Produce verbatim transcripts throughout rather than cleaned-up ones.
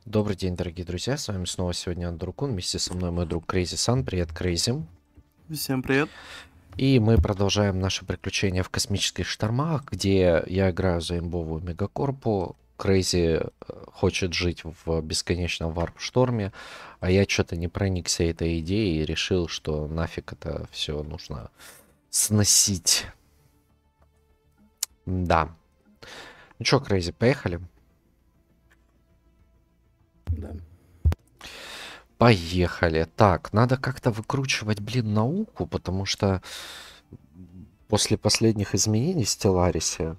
Добрый день, дорогие друзья, с вами снова сегодня Андуркун, вместе со мной мой друг Крейзи Сан. Привет, Крейзи. Всем привет. И мы продолжаем наши приключения в космических штормах, где я играю за имбовую мегакорпу. Крейзи э, хочет жить в бесконечном варп-шторме, а я что-то не проникся этой идеей и решил, что нафиг это все нужно сносить. Да. Ну что, Крейзи, поехали? Да. Поехали. Так, надо как-то выкручивать, блин, науку, потому что после последних изменений в Стелларисе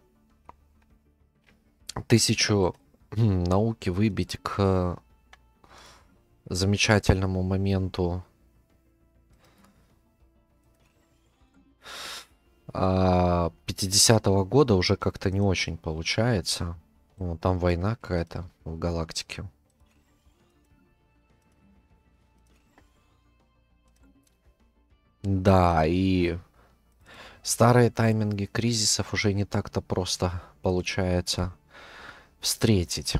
тысячу м, науки выбить к замечательному моменту а, пятидесятого года уже как-то не очень получается. Ну, там война какая-то в галактике. Да, и старые тайминги кризисов уже не так-то просто получается встретить.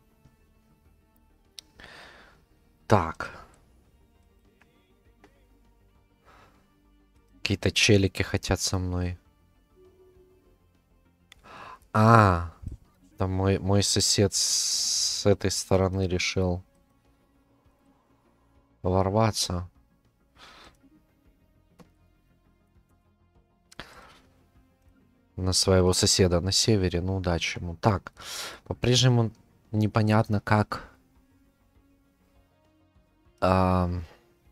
Так. Какие-то челики хотят со мной. А, там мой, мой сосед с этой стороны решил ворваться. На своего соседа на севере. Ну, удачи ему. Так, по-прежнему непонятно, как... ам,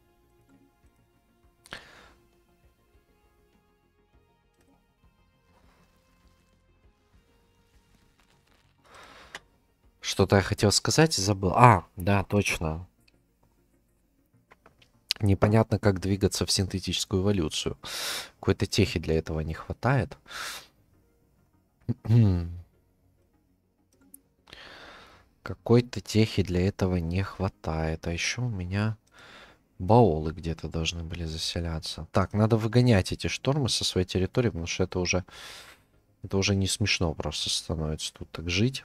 Что-то я хотел сказать и забыл. А, да, точно. Непонятно, как двигаться в синтетическую эволюцию. Какой-то техи для этого не хватает. Какой-то техи для этого не хватает. А еще у меня баулы где-то должны были заселяться. Так, надо выгонять эти штормы со своей территории, потому что это уже... Это уже не смешно просто становится тут так жить.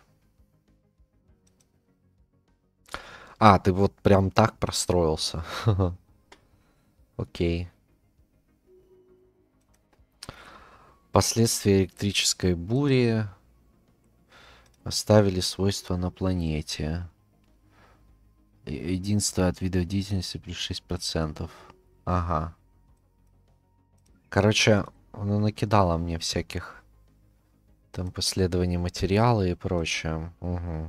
А, ты вот прям так простроился. Окей. Последствия электрической бури оставили свойства на планете. Е- Единство от видов деятельности плюс шесть процентов. Ага. Короче, она накидала мне всяких там последований материала и прочее. Угу.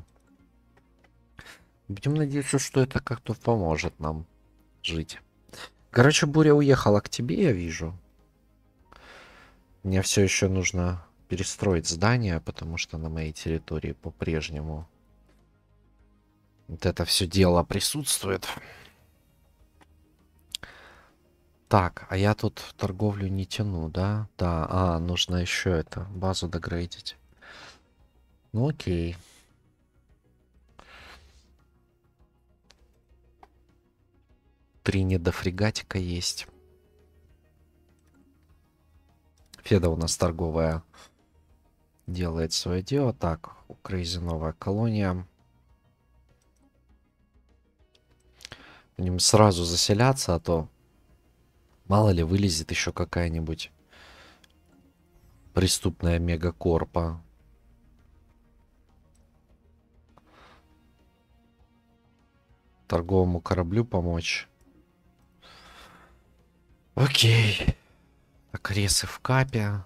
Будем надеяться, что это как-то поможет нам жить. Короче, буря уехала к тебе, я вижу. Мне все еще нужно перестроить здание, потому что на моей территории по-прежнему вот это все дело присутствует. Так, а я тут торговлю не тяну, да? Да, а, нужно еще это, базу догрейдить. Ну окей. Три недофрегатика есть. Феда у нас торговая делает свое дело. Так, у Крейзи новая колония. Будем сразу заселяться, а то мало ли вылезет еще какая-нибудь преступная мегакорпа. Торговому кораблю помочь. Окей. Так, ресы в капе.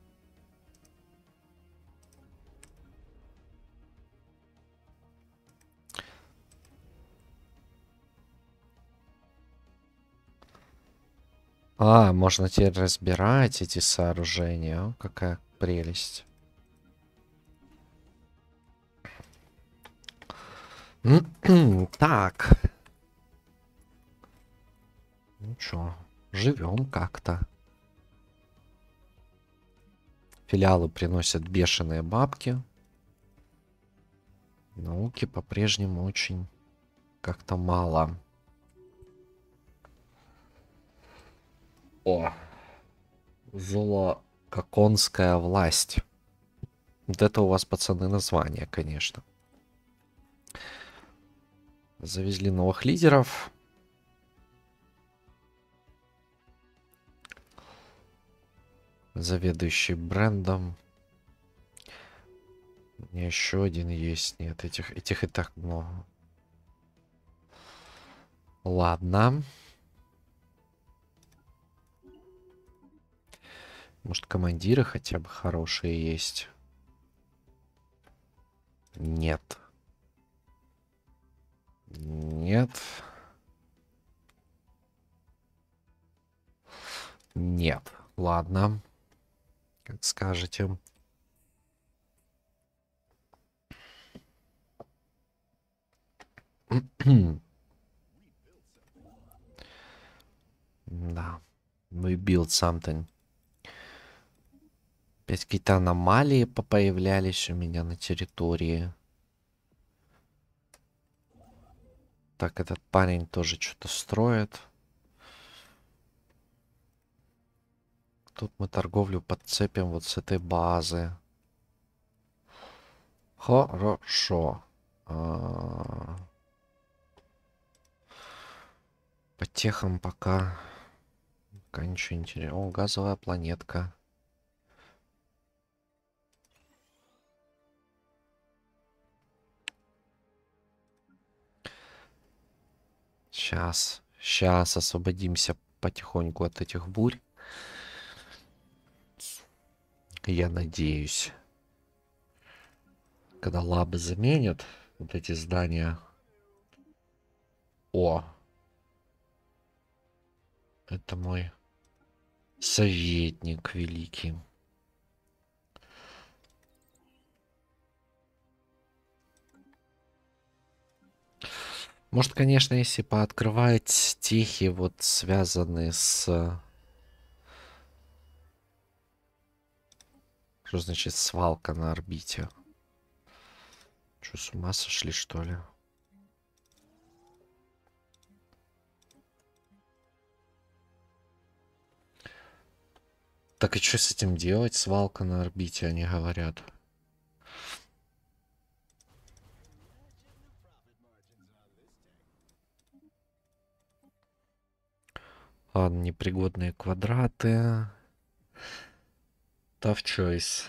А, можно теперь разбирать эти сооружения. О, какая прелесть. Так. Ну чё, живем как-то. Филиалы приносят бешеные бабки. Науки по-прежнему очень как-то мало. О, золококонская власть. Вот это у вас, пацаны, название, конечно. Завезли новых лидеров. Заведующий брендом. У меня еще один есть. Нет, этих, этих и так много. Ладно. Может, командиры хотя бы хорошие есть? Нет. Нет. Нет. Ладно. Как скажете. Да. We build something. Опять какие-то аномалии появлялись у меня на территории. Так, этот парень тоже что-то строит. Тут мы торговлю подцепим вот с этой базы. Хорошо. А... По техам пока... Пока ничего интересного. О, газовая планетка. Сейчас. Сейчас освободимся потихоньку от этих бурь. Я надеюсь. Когда лабы заменят вот эти здания. О! Это мой советник великий. Может, конечно, если пооткрывать техи, вот связанные с... Что значит свалка на орбите? Что, с ума сошли, что ли? Так и что с этим делать? Свалка на орбите, они говорят. Ладно, непригодные квадраты. Tough choice.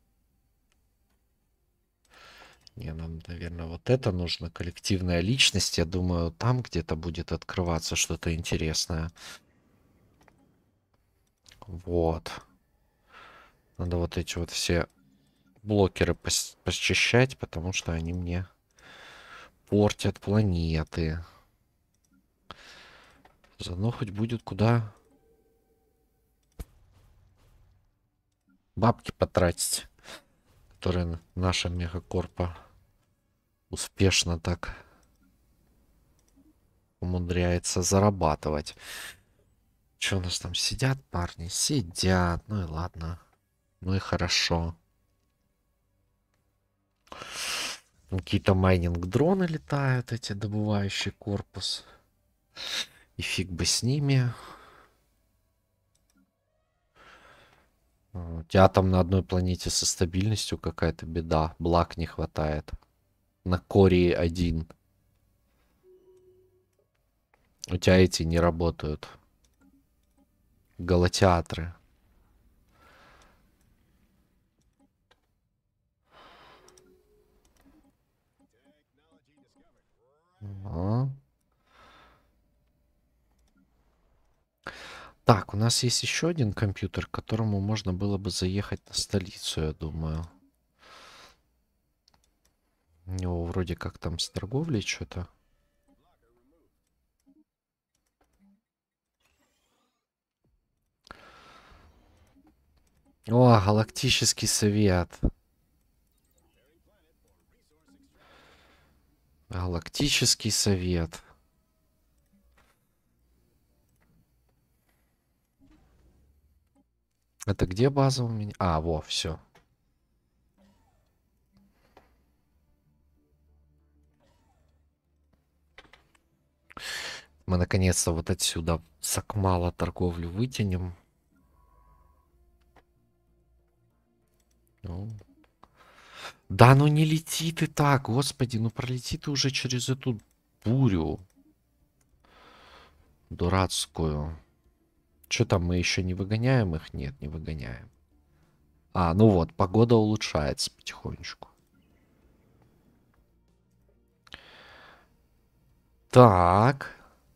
Не, нам, наверное, вот это нужно. Коллективная личность. Я думаю, там где-то будет открываться что-то интересное. Вот. Надо вот эти вот все блокеры пос посчищать, потому что они мне портят планеты. Заодно хоть будет куда бабки потратить, которые наша мегакорпа успешно так умудряется зарабатывать. Что у нас там сидят парни? Сидят. Ну и ладно. Ну и хорошо. Какие-то майнинг-дроны летают, эти добывающий корпус. И фиг бы с ними. У тебя там на одной планете со стабильностью какая-то беда. Благ не хватает. На Коре один. У тебя эти не работают. Голотеатры. А. Так, у нас есть еще один компьютер, к которому можно было бы заехать на столицу, я думаю. У него вроде как там с торговлей что-то. О, Галактический совет. Галактический совет. Это где база у меня? А, во, все. Мы наконец-то вот отсюда с Акмала торговлю вытянем. Ну. Да, ну не лети ты так, господи, ну пролети ты уже через эту бурю дурацкую. Что там, мы еще не выгоняем их? Нет, не выгоняем. А, ну вот, погода улучшается потихонечку. Так.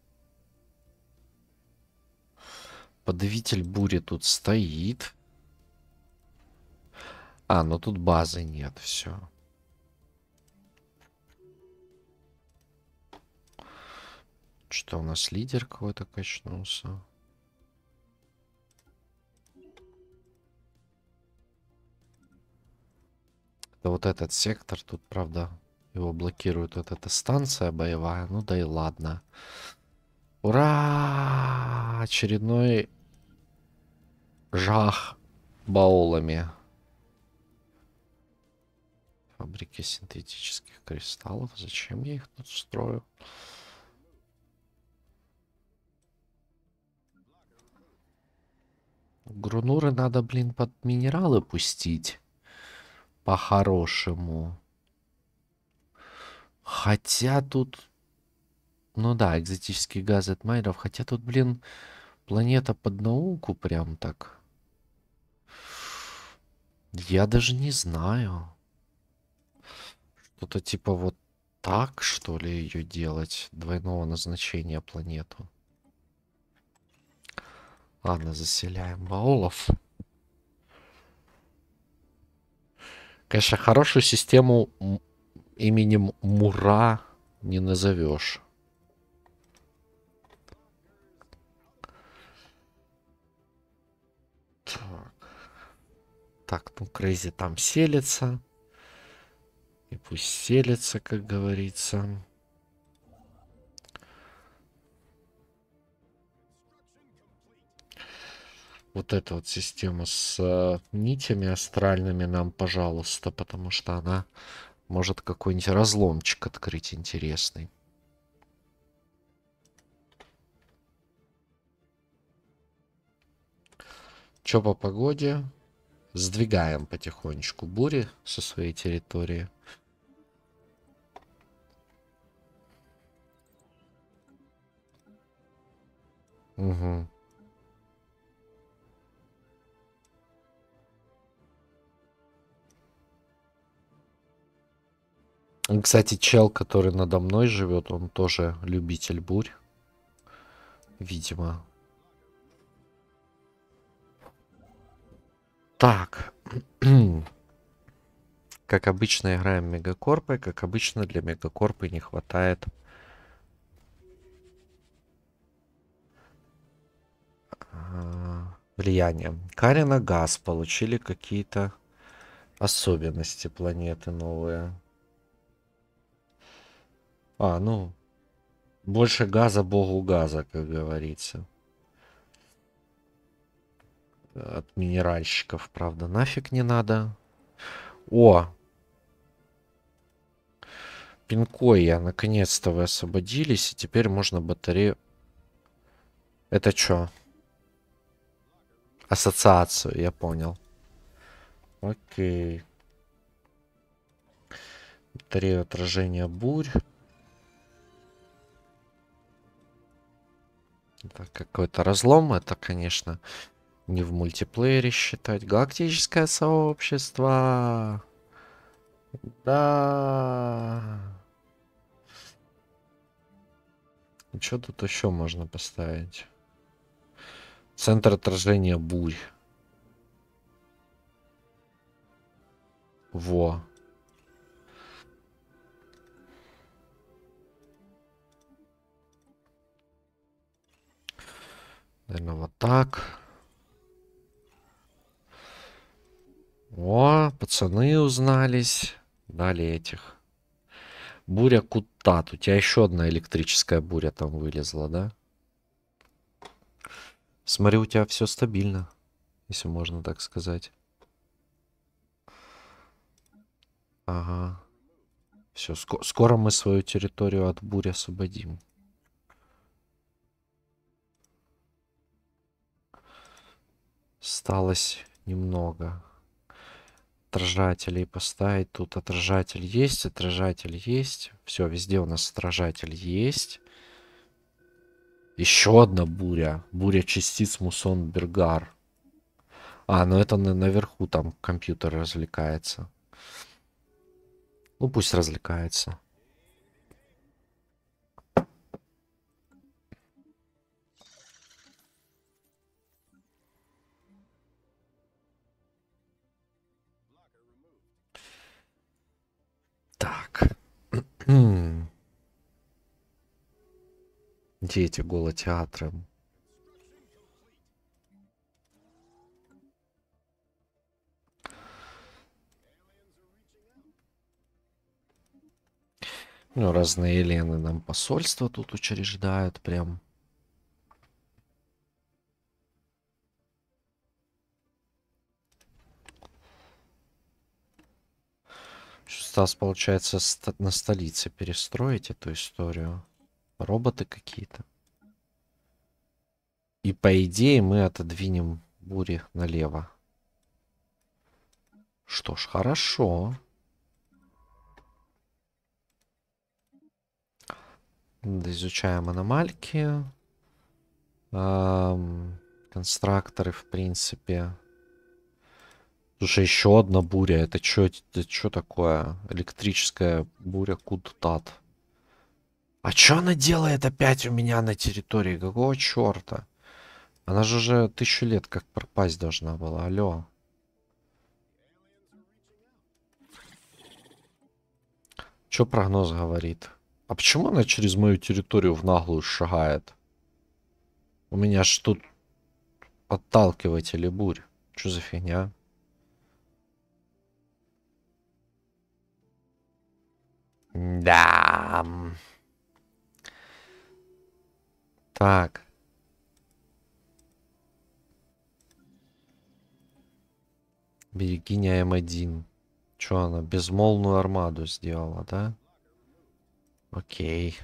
Подавитель бури тут стоит. А, ну тут базы нет, все. Что у нас лидер какой-то качнулся? Это вот этот сектор, тут, правда, его блокирует вот эта станция боевая. Ну да и ладно. Ура! Очередной жах баулами. Фабрики синтетических кристаллов. Зачем я их тут строю? Грунуры надо, блин, под минералы пустить. По-хорошему. Хотя тут... Ну да, экзотические газы от майнеров. Хотя тут, блин, планета под науку прям так. Я даже не знаю. Что-то типа вот так, что ли, ее делать? Двойного назначения планету. Ладно, заселяем баулов. Конечно, хорошую систему именем Мура не назовешь. Так. Так, ну Крейзи там селится. И пусть селится, как говорится. Вот эта вот система с э, нитями астральными нам, пожалуйста, потому что она может какой-нибудь разломчик открыть интересный. Чё по погоде? Сдвигаем потихонечку бури со своей территории. Угу. Кстати, чел, который надо мной живет, он тоже любитель бурь. Видимо. Так. Как обычно, играем мегакорпой. Как обычно, для мегакорпы не хватает а, влияния. Карина газ получили какие-то особенности планеты новые. А, ну, больше газа богу газа, как говорится. От минеральщиков, правда, нафиг не надо. О! Пинкоя, наконец-то вы освободились, и теперь можно батарею... Это что? Ассоциацию, я понял. Окей. Батарею отражения бурь. Это какой-то разлом, это, конечно, не в мультиплеере считать. Галактическое сообщество. Да. Что тут еще можно поставить? Центр отражения бурь. Во. Наверное, вот так. О, пацаны узнались. Дали этих. Буря Кутат. У тебя еще одна электрическая буря там вылезла, да? Смотри, у тебя все стабильно, если можно так сказать. Ага. Все, ск- скоро мы свою территорию от бури освободим. Осталось немного. отражателей поставить. Тут отражатель есть, отражатель есть. Все, везде у нас отражатель есть. Еще одна буря. Буря частиц Мусон Бергар. А, ну это на- наверху там компьютер развлекается. Ну пусть развлекается. Так. Где эти голотеатры? Ну, разные Елены нам посольства тут учреждают прям. Осталось, получается, ст- на столице перестроить эту историю. Роботы какие-то. И по идее мы отодвинем бури налево. Что ж, хорошо. Изучаем аномальки. Ам, констракторы, в принципе. Слушай, еще одна буря. Это что это чё такое? Электрическая буря Кудтат. А что она делает опять у меня на территории? Какого черта? Она же уже тысячу лет как пропасть должна была. Алло. Что прогноз говорит? А почему она через мою территорию в наглую шагает? У меня ж тут подталкиватели бурь. Что за фигня? Да. Так. Берегиня М один. Что она? Безмолвную армаду сделала, да? Окей.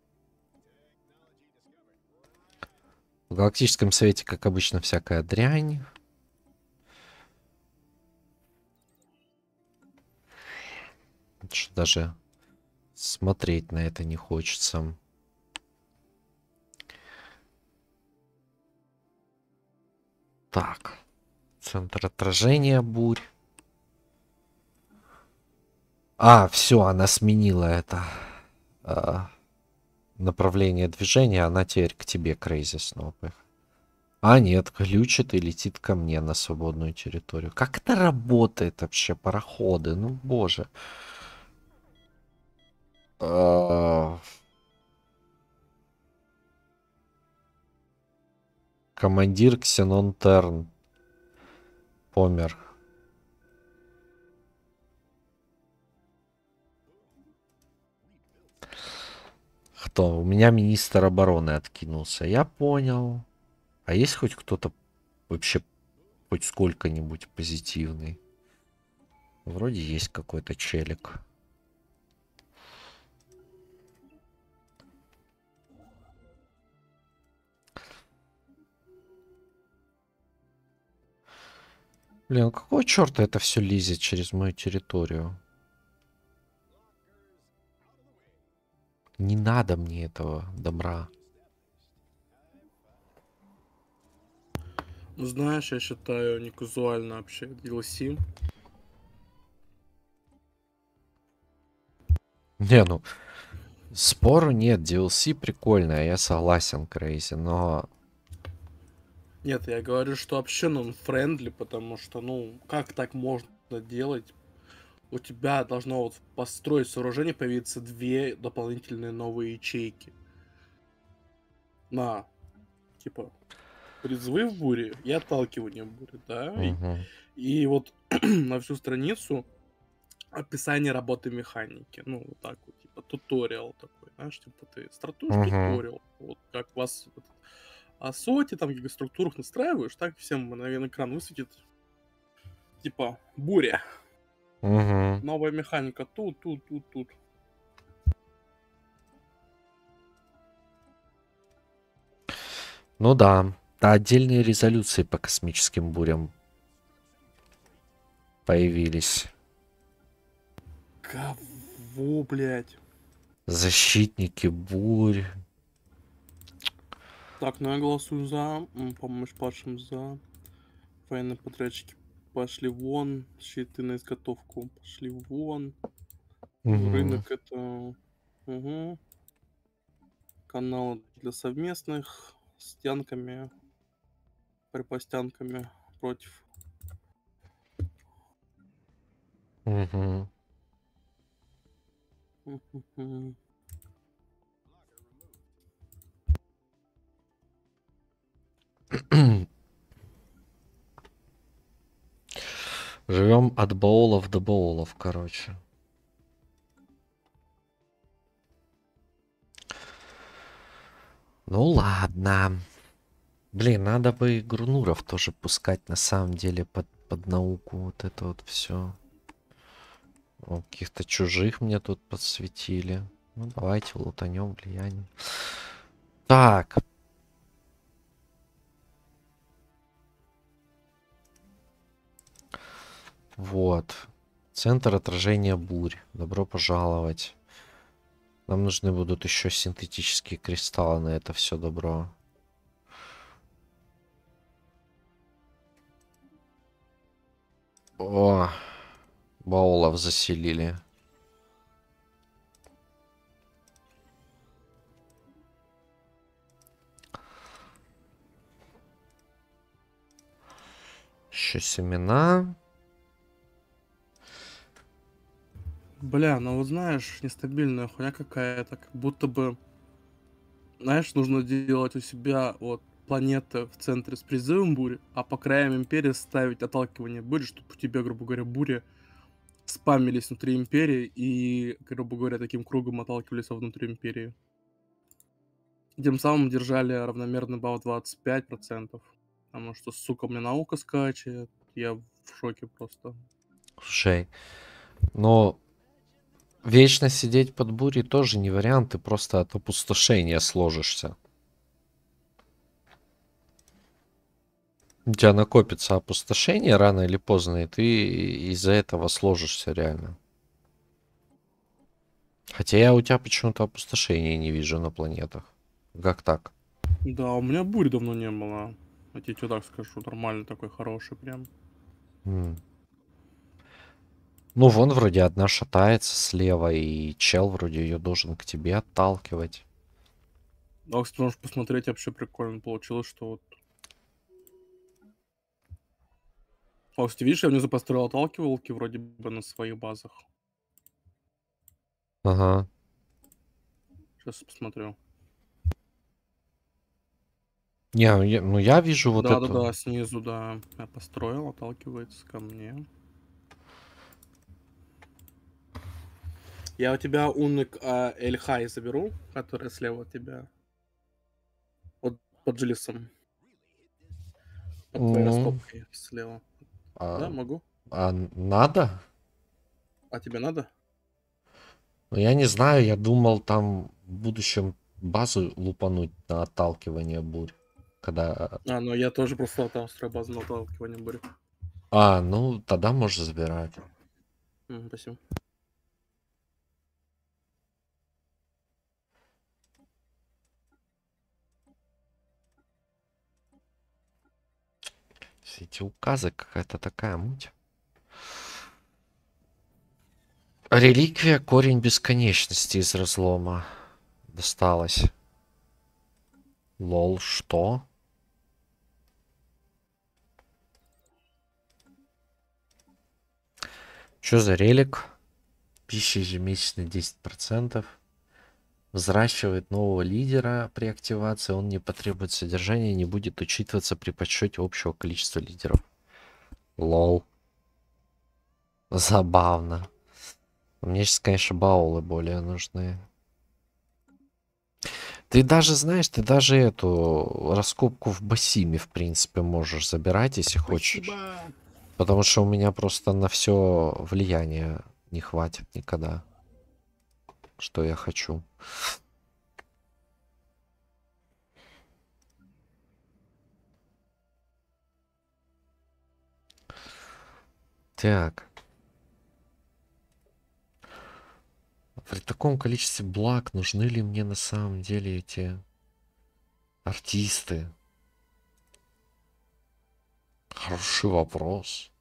В Галактическом Совете, как обычно, всякая дрянь. Что даже смотреть на это не хочется. Так. Центр отражения бурь. А, все, она сменила это а, направление движения. Она теперь к тебе, Крейзи, снова. А, нет, глючит и летит ко мне на свободную территорию. Как это работает вообще, пароходы? Ну, боже. А, Командир Ксенон Терн помер. Кто? У меня министр обороны откинулся. Я понял. А есть хоть кто-то вообще хоть сколько-нибудь позитивный? Вроде есть какой-то челик. Блин, какого черта это все лезет через мою территорию? Не надо мне этого добра. Ну, знаешь, я считаю, не казуально вообще ди эл си. Не, ну, спору нет, ди эл си прикольная, я согласен, Крейзи, но... Нет, я говорю, что вообще non-friendly, потому что, ну, как так можно делать? У тебя должно вот построить сооружение, появиться две дополнительные новые ячейки. На, типа, призывы в буре и отталкивание в буре, да? И, Угу. и вот на всю страницу описание работы механики. Ну, вот так вот, типа, туториал такой, знаешь, типа ты стартуешь Угу. туториал, вот как у вас этот, о соте, там, гигаструктурах настраиваешь, так всем на экран высветит, типа, буря, Угу. новая механика тут, тут, тут, тут. Ну да. Да, отдельные резолюции по космическим бурям появились. Кого, блядь? Защитники бурь. Так, ну я голосую за. М, Помощь падшим за. Военные подрядчики пошли вон. Щиты на изготовку пошли вон. Мгм. Рынок это... Угу. Каналы для совместных. С тянками. Припостянками против. Мгм. Мгм. Живем от баулов до баулов, короче. Ну ладно. Блин, надо бы Грунуров тоже пускать на самом деле под, под науку. Вот это вот все. Каких-то чужих мне тут подсветили. Ну давайте лутанем влияние. Так. Вот. Центр отражения бурь. Добро пожаловать. Нам нужны будут еще синтетические кристаллы на это все добро. О, баулов заселили. Еще семена. Бля, ну вот знаешь, нестабильная хуйня какая-то, как будто бы, знаешь, нужно делать у себя вот планеты в центре с призывом бури, а по краям империи ставить отталкивание бури, чтобы у тебя, грубо говоря, бури спамились внутри империи и, грубо говоря, таким кругом отталкивались внутри империи. Тем самым держали равномерный балл двадцать пять процентов. Потому что, сука, у меня наука скачет. Я в шоке просто. Слушай, но вечно сидеть под бурей тоже не вариант, ты просто от опустошения сложишься. У тебя накопится опустошение рано или поздно, и ты из-за этого сложишься реально. Хотя я у тебя почему-то опустошения не вижу на планетах. Как так? Да, у меня бури давно не было. Я тебе чё так скажу, нормальный такой, хороший прям. М. Ну, вон вроде одна шатается слева, и чел вроде ее должен к тебе отталкивать. А, кстати, можешь посмотреть, вообще прикольно получилось, что вот... А, кстати, видишь, я внизу построил отталкивалки вроде бы на своих базах. Ага. Сейчас посмотрю. Не, ну я, ну я вижу вот эту. Да-да-да, снизу, да. Я построил, отталкивается ко мне. Я у тебя уник а, Эльхай заберу, который слева от тебя. Вот под Джилисом. Под твоей М, раскопкой слева. А, Да, могу. а надо? А тебе надо? Ну, я не знаю, я думал там в будущем базу лупануть на отталкивание бурь. Когда... А, ну я тоже просто там строю базу на отталкивание бурь. А, ну тогда можешь забирать. М, спасибо. Все эти указы, какая-то такая муть. Реликвия корень бесконечности из разлома. Досталось. Лол, что? Что за релик? Пища ежемесячно десять процентов. Взращивает нового лидера при активации. Он не потребует содержания и не будет учитываться при подсчете общего количества лидеров. Лол. Забавно. Мне сейчас, конечно, баулы более нужны. Ты даже, знаешь, ты даже эту раскопку в Басиме, в принципе, можешь забирать, если хочешь. Спасибо. Потому что у меня просто на все влияние не хватит никогда. Что я хочу. Так. При таком количестве благ нужны ли мне на самом деле эти артисты? Хороший вопрос.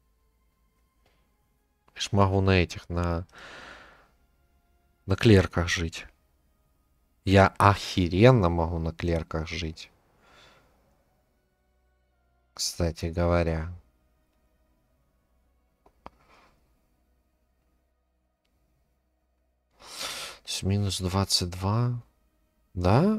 Я ж могу на этих, на, на клерках жить. Я охеренно могу на клерках жить. Кстати говоря. То есть минус двадцать два. Да?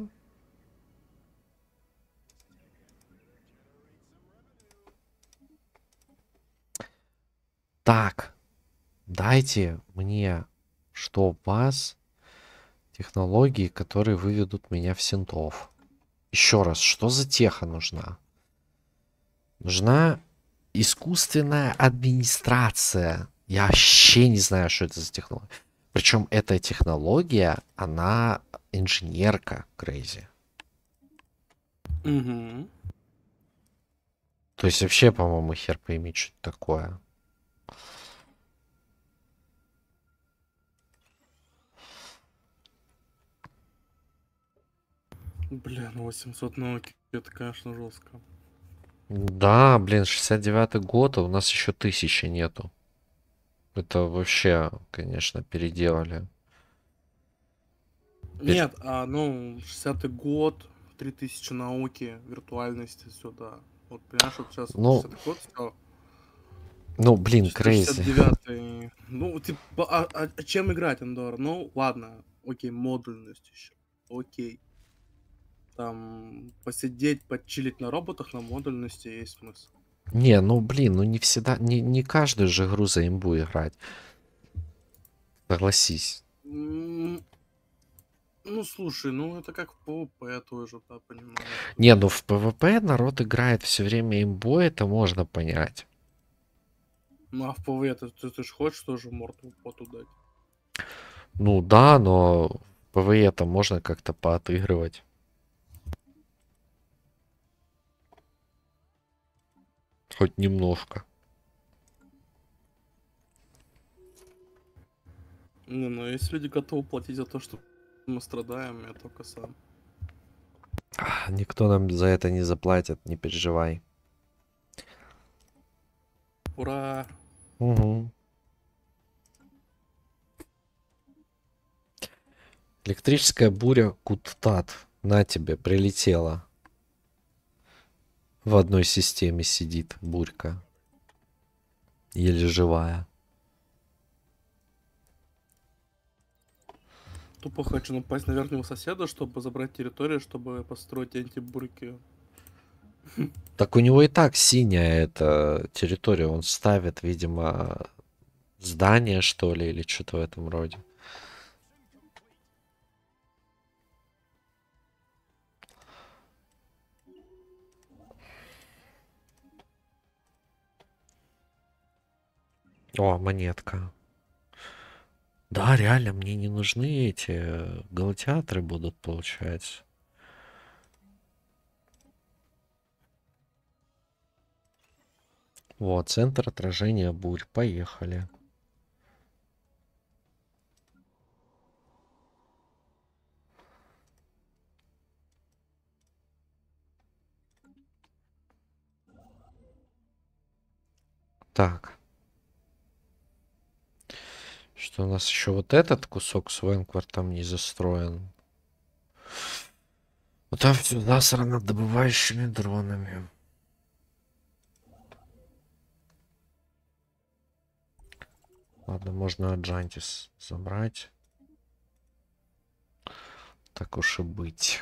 Так. Дайте мне, что вас, технологии, которые выведут меня в синтов. Еще раз, что за теха нужна? Нужна искусственная администрация. Я вообще не знаю, что это за технология. Причем эта технология, она инженерка, Крейзи. Угу. То есть вообще, по-моему, хер пойми, что это такое. Бля, ну восемьсот науки, это, конечно, жестко. Да, блин, шестьдесят девятый год, а у нас еще тысячи нету. Это вообще, конечно, переделали. Пер- Нет, а, ну, шестидесятый год, три тысячи науки, виртуальности сюда. Вот, понимаешь, вот сейчас вот Ну, шестидесятый год, все, ну, блин, шестьдесят крейзи. девятый. Ну, типа, а, а- а чем играть, Андор? Ну, ладно, окей, модульность еще. Окей. Там посидеть, почилить на роботах на модульности есть смысл. Не, ну, блин, ну не всегда, не, не каждую же игру за имбу играть. Согласись. М, Ну, слушай, ну это как в PvP тоже, да, понимаешь. Тут. Не, ну в PvP народ играет все время имбу, это можно понять. Ну, а в PvE ты, ты, ты ж хочешь тоже морду поту дать? Ну да, но в PvE-то можно как-то поотыгрывать. Хоть немножко. Не, ну если люди готовы платить за то, что мы страдаем, я только сам. А, никто нам за это не заплатит, не переживай. Ура! Угу. Электрическая буря Куттат. На тебе, прилетела. В одной системе сидит бурька. Еле живая. Тупо хочу напасть на верхнего соседа, чтобы забрать территорию, чтобы построить антибурки. Так у него и так синяя эта территория. Он ставит, видимо, здание, что ли, или что-то в этом роде. О, монетка. Да, реально, мне не нужны эти э, галатеаторы будут, получается. Вот, центр отражения бурь. Поехали. Так. Что у нас еще вот этот кусок с Венквартом не застроен. Вот там все засрано добывающими дронами. Ладно, можно Аджантис забрать. Так уж и быть.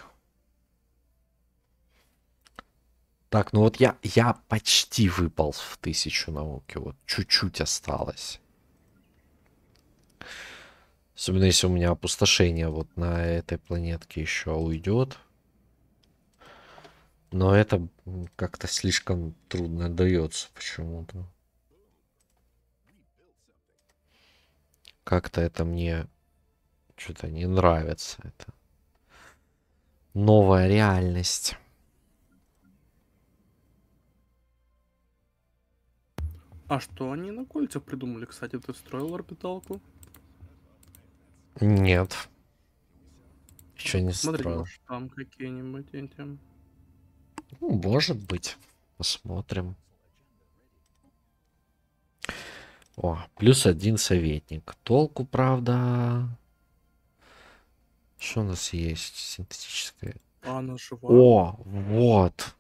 Так, ну вот я, я почти выполз в тысячу науки. Вот чуть-чуть осталось. Особенно если у меня опустошение вот на этой планетке еще уйдет. Но это м, как-то слишком трудно дается почему-то. Как-то это мне что-то не нравится. Это новая реальность. А что они на кольцах придумали, кстати? Ты строил орбиталку? Нет. Еще Надо не посмотреть, строил. может, там какие-нибудь эти... Ну, может быть. Посмотрим. О, плюс один советник. Толку, правда. Что у нас есть? Синтетическое. А она жива? О, вот.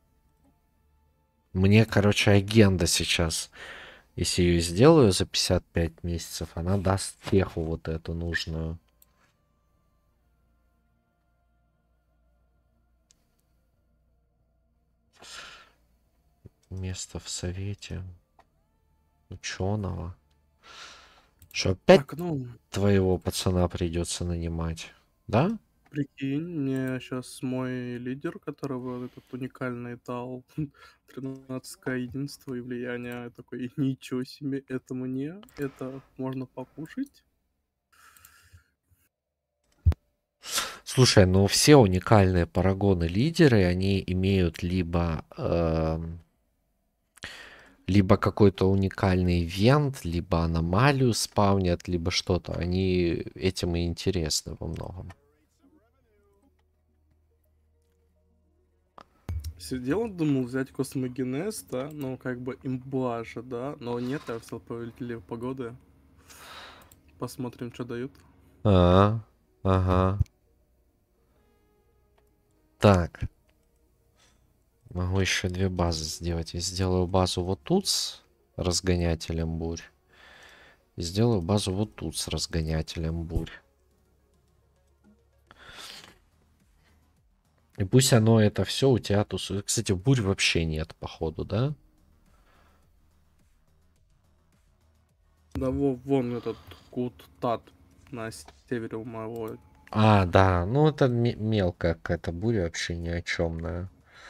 Мне, короче, агенда сейчас. Если ее сделаю за пятьдесят пять месяцев, она даст теху вот эту нужную. Место в совете ученого. Что, опять Так, ну, твоего пацана придется нанимать? Да? прикинь, мне сейчас мой лидер, которого этот уникальный дал тринадцатое единство и влияние, я такой, ничего себе, это мне, это можно покушать. Слушай, ну все уникальные парагоны-лидеры, они имеют либо, эм, либо какой-то уникальный ивент, либо аномалию спавнят, либо что-то. Они этим и интересны во многом. Сидел, думал взять космогенез, да, ну как бы имба же, да, но нет, я взял повелителя погоды. Посмотрим, что дают. А, ага. Так. Могу еще две базы сделать. Я сделаю базу вот тут с разгонятелем бурь. И сделаю базу вот тут с разгонятелем бурь. И пусть оно это все у тебя тусует. Кстати, бурь вообще нет, походу, да? Да во, вон этот Кут-Тат на севере у моего. А, да, ну это ме- мелкая какая-то буря, вообще ни о чемная.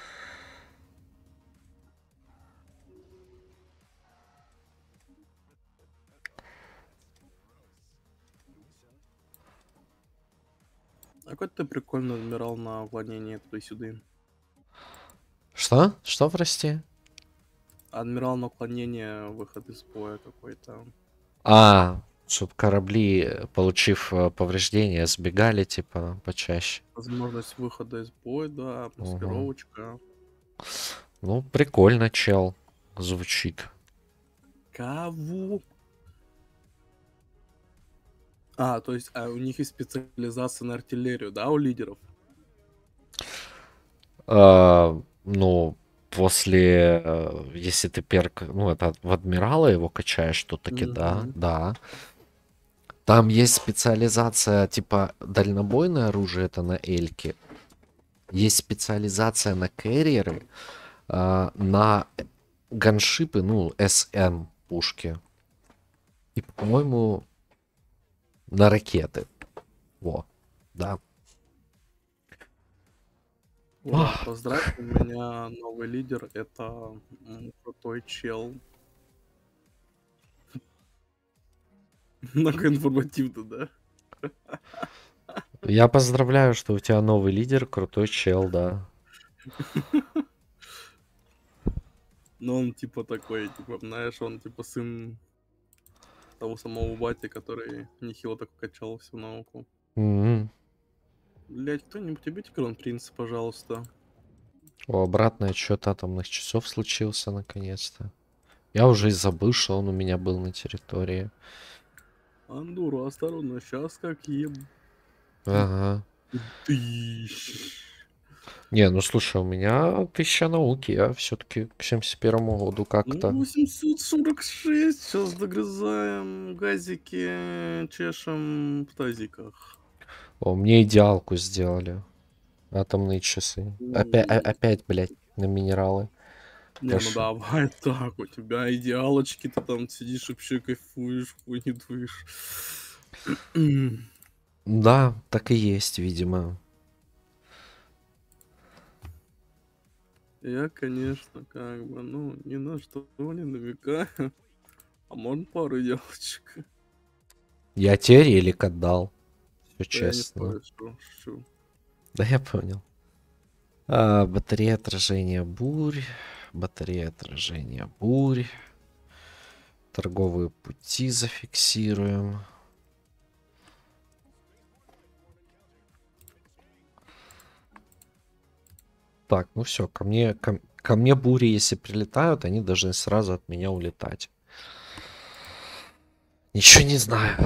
А какой ты прикольный адмирал на уклонении туда-сюда. Что? Что, прости? Адмирал на уклонение, выход из боя какой-то. А, чтобы корабли, э, получив э, повреждения, сбегали, типа, почаще. Возможность выхода из боя, да, Угу. маскировочка. Ну, прикольно, чел. Звучит. Кого? А, то есть а у них есть специализация на артиллерию, да, у лидеров? А, ну, после, э, если ты перк, ну, это в адмирала его качаешь, то таки да, Угу. да. Там есть специализация, типа, дальнобойное оружие, это на Эльке. Есть специализация на керриеры, а, на ганшипы, ну, эс эм пушки. И, по-моему, на ракеты. Во, да. Ура, Ах, поздравь, у меня новый лидер, это м, крутой чел. Много информативно, да? я поздравляю, что у тебя новый лидер, крутой чел, да. Но он типа такой, типа, знаешь, он типа сын того самого бати, который нехило так качал всю науку. М. Блять, кто-нибудь убейте Кронпринца, пожалуйста. О, обратный отсчет атомных часов случился наконец-то. Я уже и забыл, что он у меня был на территории. Андуру, осторожно, сейчас как еб... Ага. Ты... Не, ну слушай, у меня тысяча науки, я все-таки к семьдесят первому году Ну, как-то... восемьсот сорок шесть, сейчас догрызаем газики, чешем в тазиках. О, мне идеалку сделали. Атомные часы. Опять, М, опять, блядь, на минералы. Не, ну Пошли. давай так, у тебя идеалочки, ты там сидишь вообще кайфуешь, хуй не дуешь. Да, так и есть, видимо. Я, конечно, как бы, ну, ни на что не намекаю. А можно пару девочек? Я тебе релик отдал. Все Да я не честно. спорю, что шучу. Да я понял. А, батарея отражения бурь. Батарея отражения бурь. торговые пути зафиксируем. Так, ну все, ко мне, ко, ко мне бури, если прилетают, они должны сразу от меня улетать. Ничего не знаю.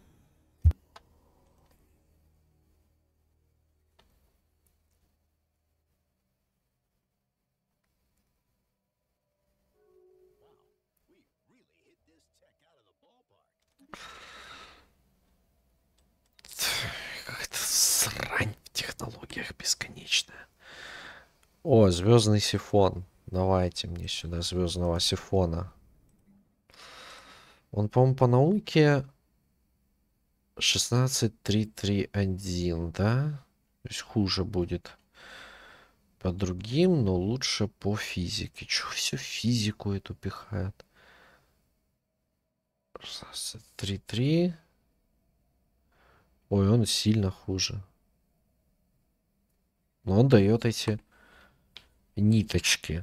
Какая-то срань в технологиях бесконечная. О, звездный сифон. Давайте мне сюда звездного сифона. Он, по-моему, по науке шестнадцать три три один, да? То есть хуже будет по другим, но лучше по физике. Чё всю физику эту пихают? шестнадцать три три. Ой, он сильно хуже. Но он дает эти ниточки.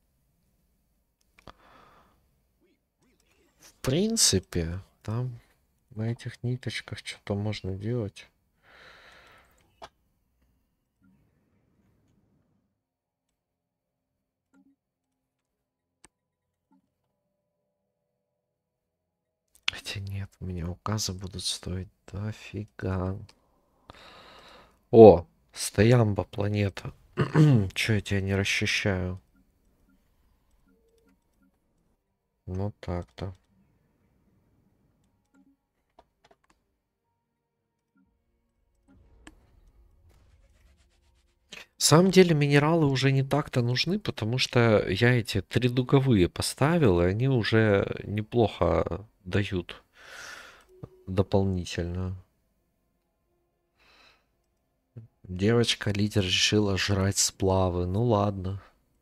В принципе, там на этих ниточках что-то можно делать. Хотя нет, у меня указы будут стоить дофига. О, стоямба планета. Чё я тебя не расчищаю? Ну так-то. В самом деле минералы уже не так-то нужны, потому что я эти тридуговые поставил, и они уже неплохо дают дополнительно. Девочка-лидер решила жрать сплавы. Ну ладно.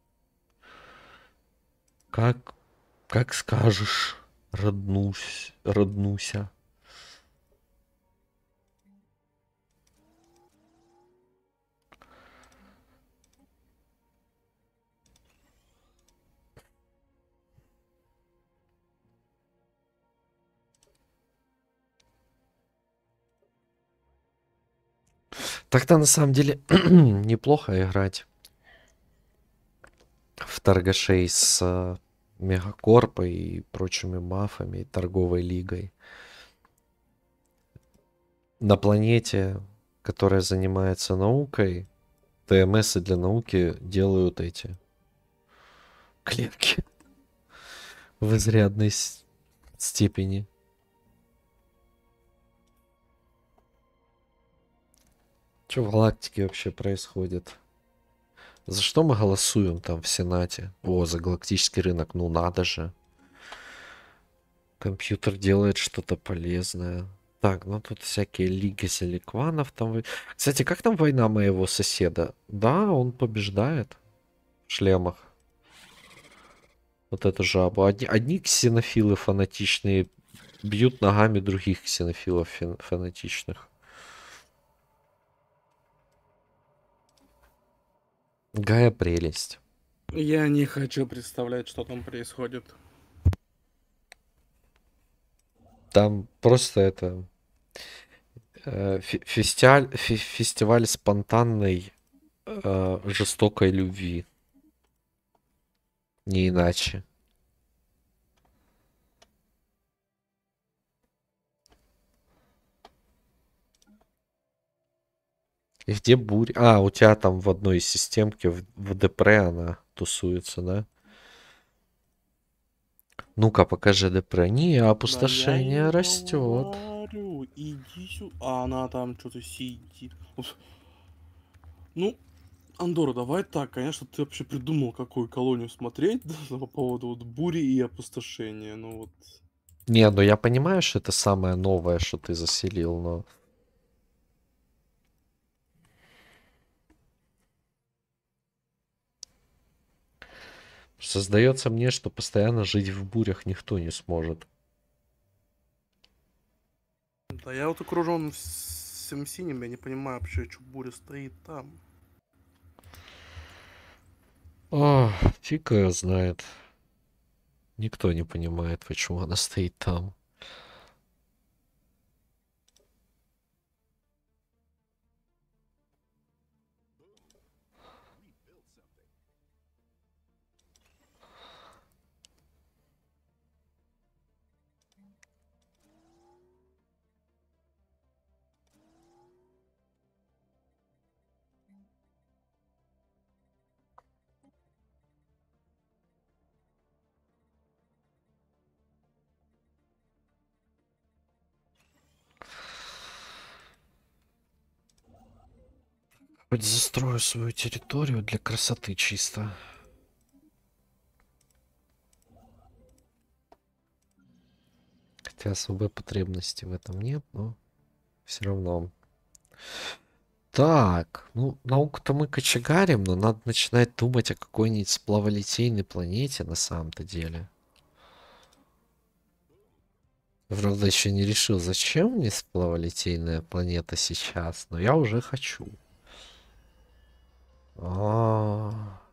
Как, как скажешь, роднусь, роднуся. Так-то на самом деле неплохо играть в торгашей с э, Мегакорпой и прочими мафами, и торговой лигой. На планете, которая занимается наукой, ТМСы для науки делают эти клетки в изрядной с- степени. Что в галактике вообще происходит? За что мы голосуем там в Сенате? О, за галактический рынок. Ну надо же. Компьютер делает что-то полезное. Так, ну тут всякие лиги силикванов там. вы- Кстати, как там война моего соседа? Да, он побеждает в шлемах. Вот эту жабу. Одни, одни ксенофилы фанатичные бьют ногами других ксенофилов фен- фанатичных. Гая прелесть. Я не хочу представлять, что там происходит. Там просто это э, фе- фестиаль, фе- фестиваль спонтанной э, жестокой любви. Не иначе. И где буря? А, у тебя там в одной из системки в, в Депре она тусуется, да? Ну-ка, покажи Депре. Не, Да я ей опустошение растет. говорю, иди сюда. А она там что-то сидит. Уф. Ну, Андора, давай так, конечно, ты вообще придумал, какую колонию смотреть да, по поводу вот бури и опустошения. Ну вот. Не, ну я понимаю, что это самое новое, что ты заселил, но... Создается мне, что постоянно жить в бурях никто не сможет. Да я вот окружен всем синим, я не понимаю вообще, что буря стоит там. О, фиг ее знает. Никто не понимает, почему она стоит там. Хоть застрою свою территорию для красоты чисто. Хотя особой потребности в этом нет, но все равно. Так, ну, науку-то мы кочегарим, но надо начинать думать о какой-нибудь сплаволитейной планете на самом-то деле. Правда, еще не решил, зачем мне сплаволитейная планета сейчас, но я уже хочу. А,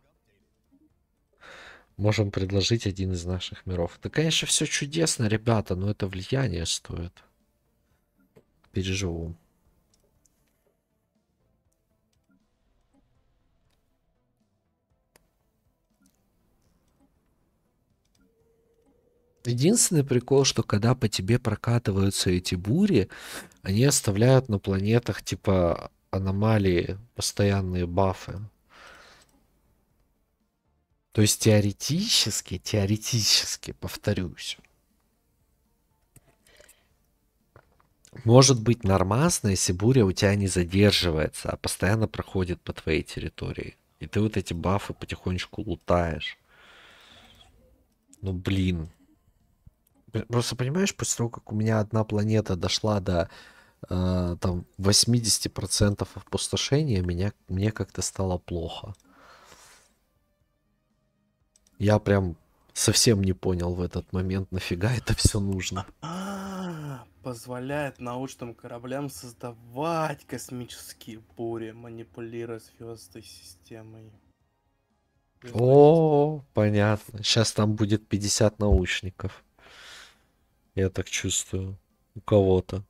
можем предложить один из наших миров. Да, конечно, все чудесно, ребята, но это влияние стоит. Переживу. Единственный прикол, что когда по тебе прокатываются эти бури, они оставляют на планетах типа аномалии, постоянные бафы. То есть теоретически, теоретически, повторюсь, может быть нормально, если буря у тебя не задерживается, а постоянно проходит по твоей территории. И ты вот эти бафы потихонечку лутаешь. Ну блин. Просто понимаешь, после того, как у меня одна планета дошла до э, там восемьдесят процентов опустошения, меня, мне как-то стало плохо. Я прям совсем не понял в этот момент, нафига это все нужно. А, позволяет научным кораблям создавать космические бури, манипулируя звездной системой. Звездной системой. О, понятно. Сейчас там будет пятьдесят научников. Я так чувствую. У кого-то.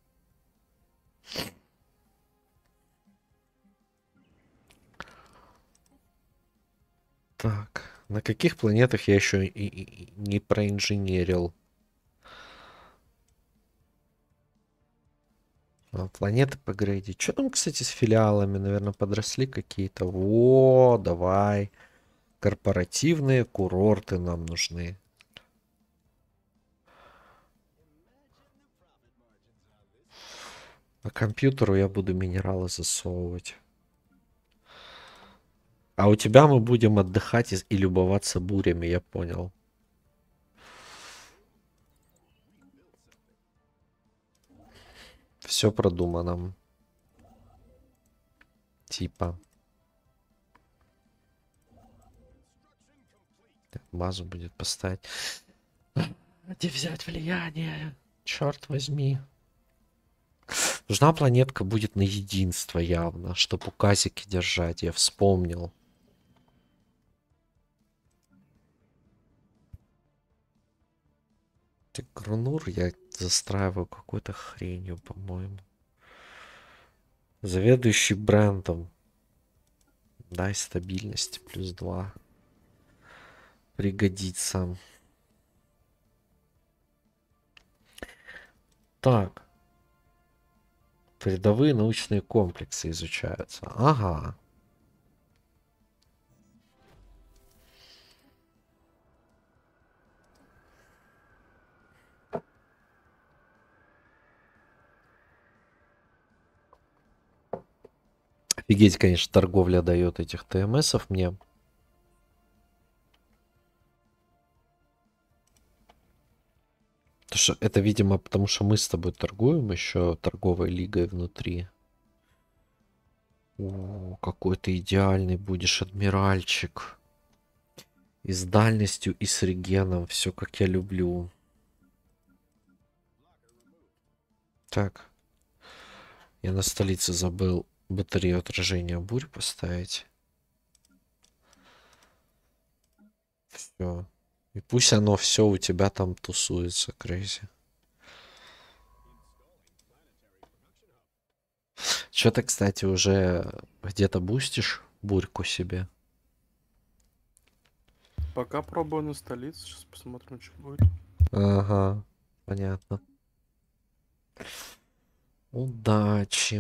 Так, на каких планетах я еще и, и- не проинженерил? А, планеты погрейдить. Что там, кстати, с филиалами? Наверное, подросли какие-то. О, давай. Корпоративные курорты нам нужны. По компьютеру я буду минералы засовывать. А у тебя мы будем отдыхать и, и любоваться бурями, я понял. Все продумано. Типа. Так, базу будет поставить. Где взять влияние? Черт возьми. Нужна планетка будет на единство явно, чтобы указики держать. Я вспомнил. Так, Грунур я застраиваю какой-то хренью, по-моему. Заведующий брендом. Дай стабильности плюс два. Пригодится. Так. Передовые научные комплексы изучаются. Ага. Офигеть, конечно, торговля дает этих ТМСов мне. Потому что это, видимо, потому что мы с тобой торгуем еще торговой лигой внутри. О, какой ты идеальный будешь адмиральчик. И с дальностью, и с регеном. Все как я люблю. Так. Я на столице забыл батарею отражения бурь поставить. Все. И пусть оно все у тебя там тусуется, Крейзи. Что ты, кстати, уже где-то бустишь бурьку себе? Пока пробую на столице, сейчас посмотрим, что будет. Ага, понятно. Удачи.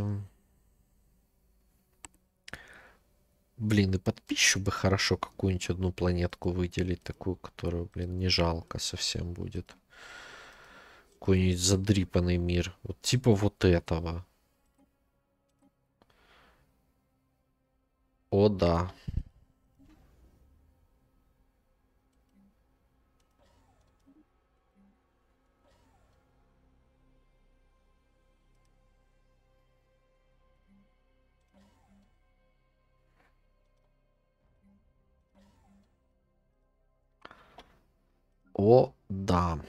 Блин, и под пищу бы хорошо какую-нибудь одну планетку выделить, такую, которую, блин, не жалко совсем будет. Какой-нибудь задрипанный мир. Вот типа вот этого. О, да. О, да.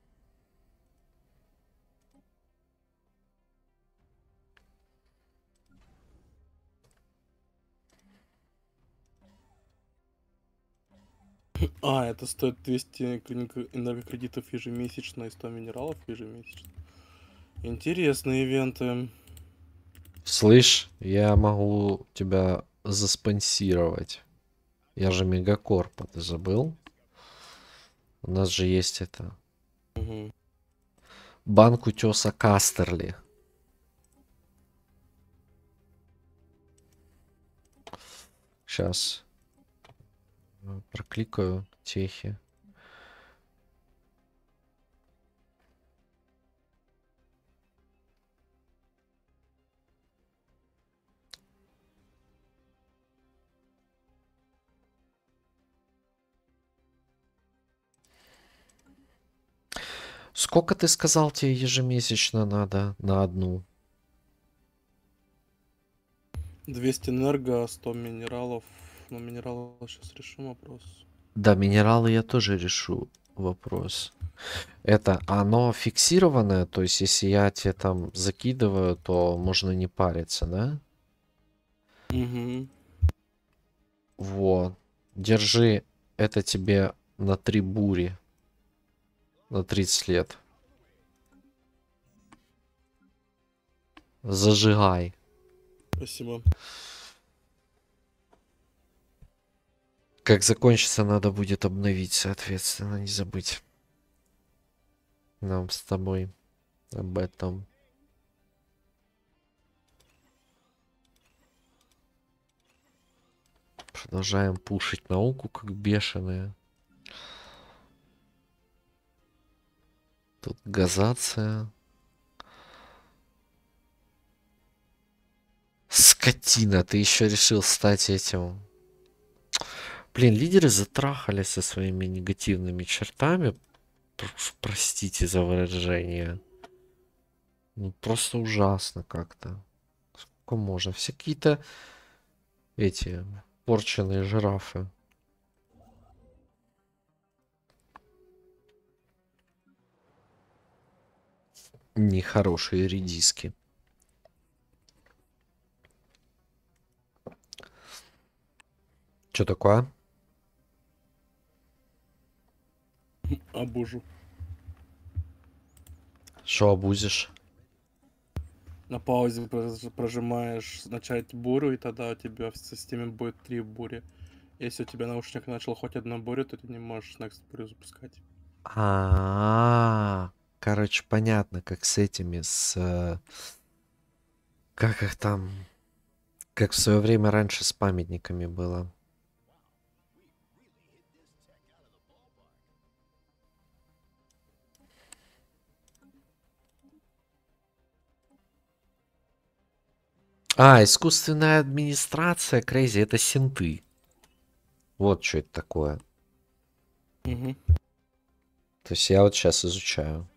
А, это стоит двести энергокредитов ежемесячно и сто минералов ежемесячно. Интересные ивенты. Слышь, я могу тебя заспонсировать. Я же Мегакорпа, ты забыл? У нас же есть это. Угу. Банк утеса Кастерли. Сейчас. Прокликаю техи. Сколько ты сказал тебе ежемесячно надо на одну? двести энерго, сто минералов. Но минералы сейчас решим вопрос. Да, минералы я тоже решу вопрос. Это оно фиксированное, то есть если я тебе там закидываю, то можно не париться, да? Угу. Вот. Держи это тебе на три бури. На тридцать лет. Зажигай. Спасибо. Как закончится, надо будет обновить, соответственно, не забыть. Нам с тобой об этом. Продолжаем пушить науку, как бешеные. Тут газация. Скотина, ты еще решил стать этим. Блин, лидеры затрахались со своими негативными чертами. Простите за выражение. Ну, просто ужасно как-то. Сколько можно? Все какие-то эти порченые жирафы. Нехорошие редиски. Что такое? Обужу. Что обузишь? На паузе прож- прожимаешь начать бурю, и тогда у тебя в системе будет три бури. Если у тебя наушник начал хоть одну бурю, то ты не можешь next бурю запускать. А, короче, понятно, как с этими, с э, как их там, как в свое время раньше с памятниками было. А, искусственная администрация, Крейзи, это синты. Вот что это такое. Угу. То есть я вот сейчас изучаю.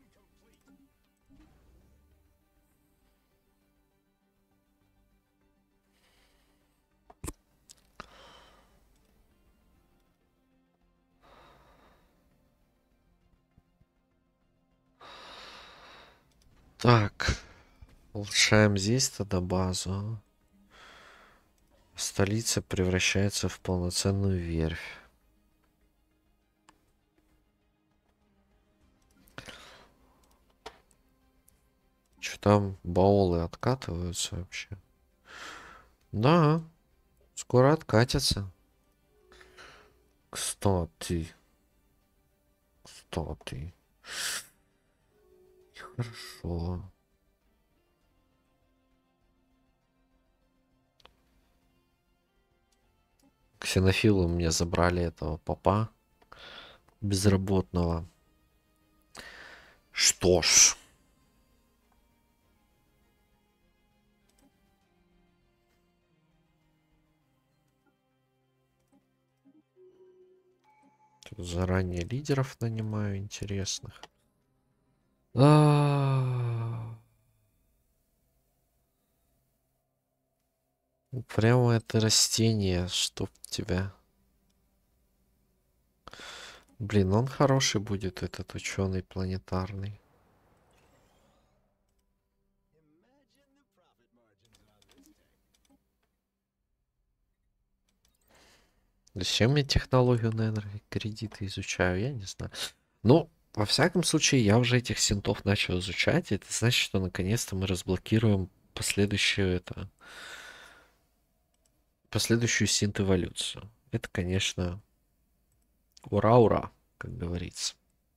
Так, улучшаем здесь тогда базу. Столица превращается в полноценную верфь. Что там баулы откатываются вообще? Да, скоро откатятся. Кстати. Кстати. Хорошо. Ксенофилы мне забрали этого попа безработного. Что ж. Тут заранее лидеров нанимаю интересных. А-а-а. Прямо это растение, чтоб тебя. Блин, он хороший будет, этот ученый планетарный. Зачем я технологию на энергокредиты изучаю, я не знаю. Ну, во всяком случае, я уже этих синтов начал изучать. Это значит, что наконец-то мы разблокируем последующую это последующую синт-эволюцию. Это, конечно, ура-ура, как говорится.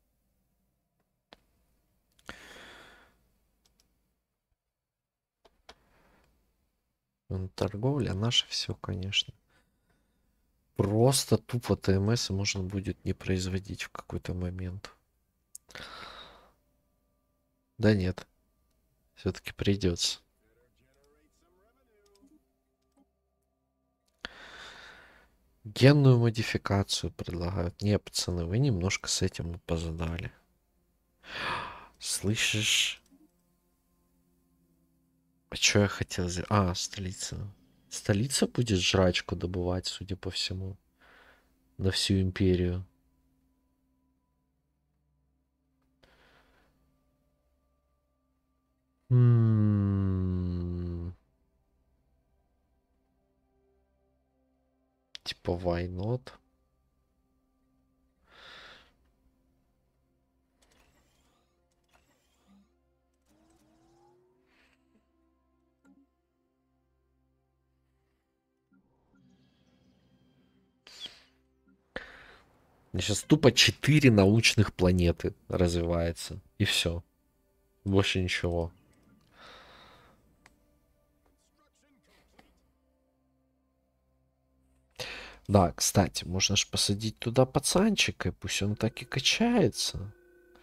Торговля наша все, конечно. Просто тупо ТМС можно будет не производить в какой-то момент. Да нет, все-таки придется. Генную модификацию предлагают. Не, пацаны, вы немножко с этим опоздали. Слышишь? А что я хотел сделать? А, столица. Столица будет жрачку добывать, судя по всему. На всю империю. М-м-м. Типа, why not? Сейчас тупо четыре научных планеты развивается. И все. Больше ничего. Да, кстати, можно же посадить туда пацанчика, и пусть он так и качается.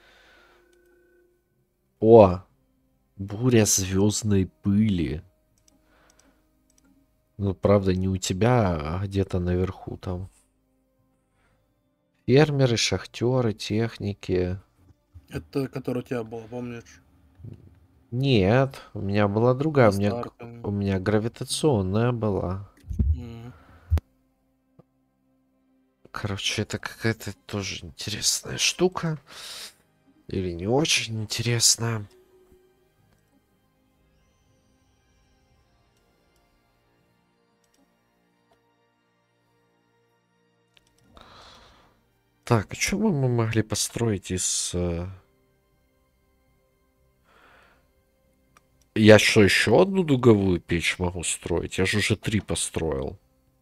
О! Буря звездной пыли. Ну, правда, не у тебя, а где-то наверху там. Фермеры, шахтеры, техники. Это который у тебя был, помнишь? Нет, у меня была другая. На У меня, г- старте. у меня гравитационная была. М. Короче, это какая-то тоже интересная штука. Или не очень интересная. Так, а что бы мы могли построить из... э, Я что, еще одну дуговую печь могу строить? Я же уже три построил.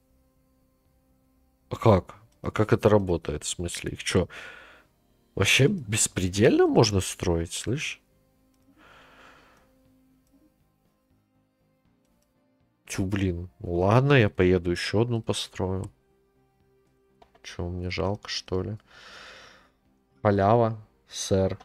А как? А как это работает? В смысле, их что? Вообще беспредельно можно строить, слышь? Тю, блин. Ну ладно, я поеду еще одну построю. Че, мне жалко, что ли? Халява, сэр.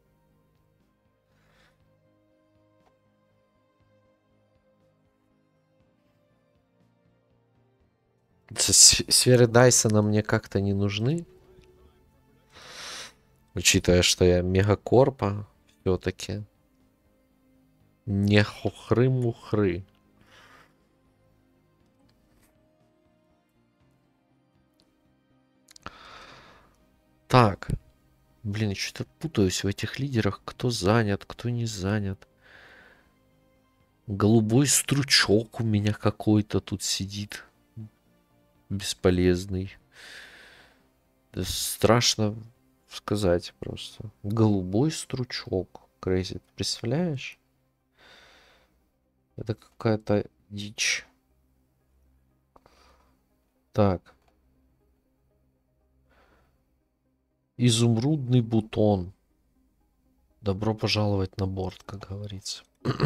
С- Сферы Дайсона мне как-то не нужны. Учитывая, что я мегакорпа все-таки. Не хухры-мухры. Так. Блин, я что-то путаюсь в этих лидерах. Кто занят, кто не занят. Голубой стручок у меня какой-то тут сидит. Бесполезный. Да страшно сказать просто. Голубой стручок. Крейзи, ты представляешь? Это какая-то дичь. Так. Изумрудный бутон. Добро пожаловать на борт, как говорится.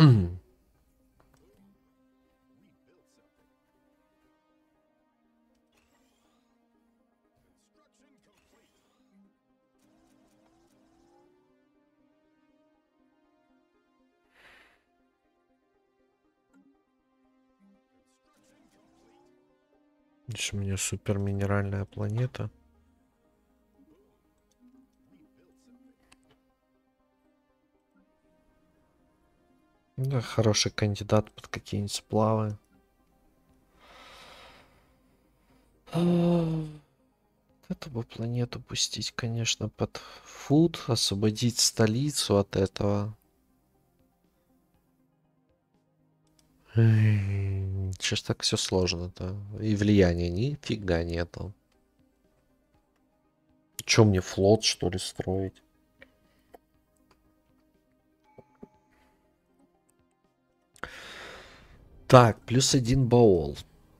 Здесь у меня супер минеральная планета. Да, хороший кандидат под какие-нибудь сплавы. Эту бы планету пустить, конечно, под фуд, освободить столицу от этого. Че ж так все сложно-то? И влияния нифига нету. Че мне флот, что ли, строить? Так, плюс один баул.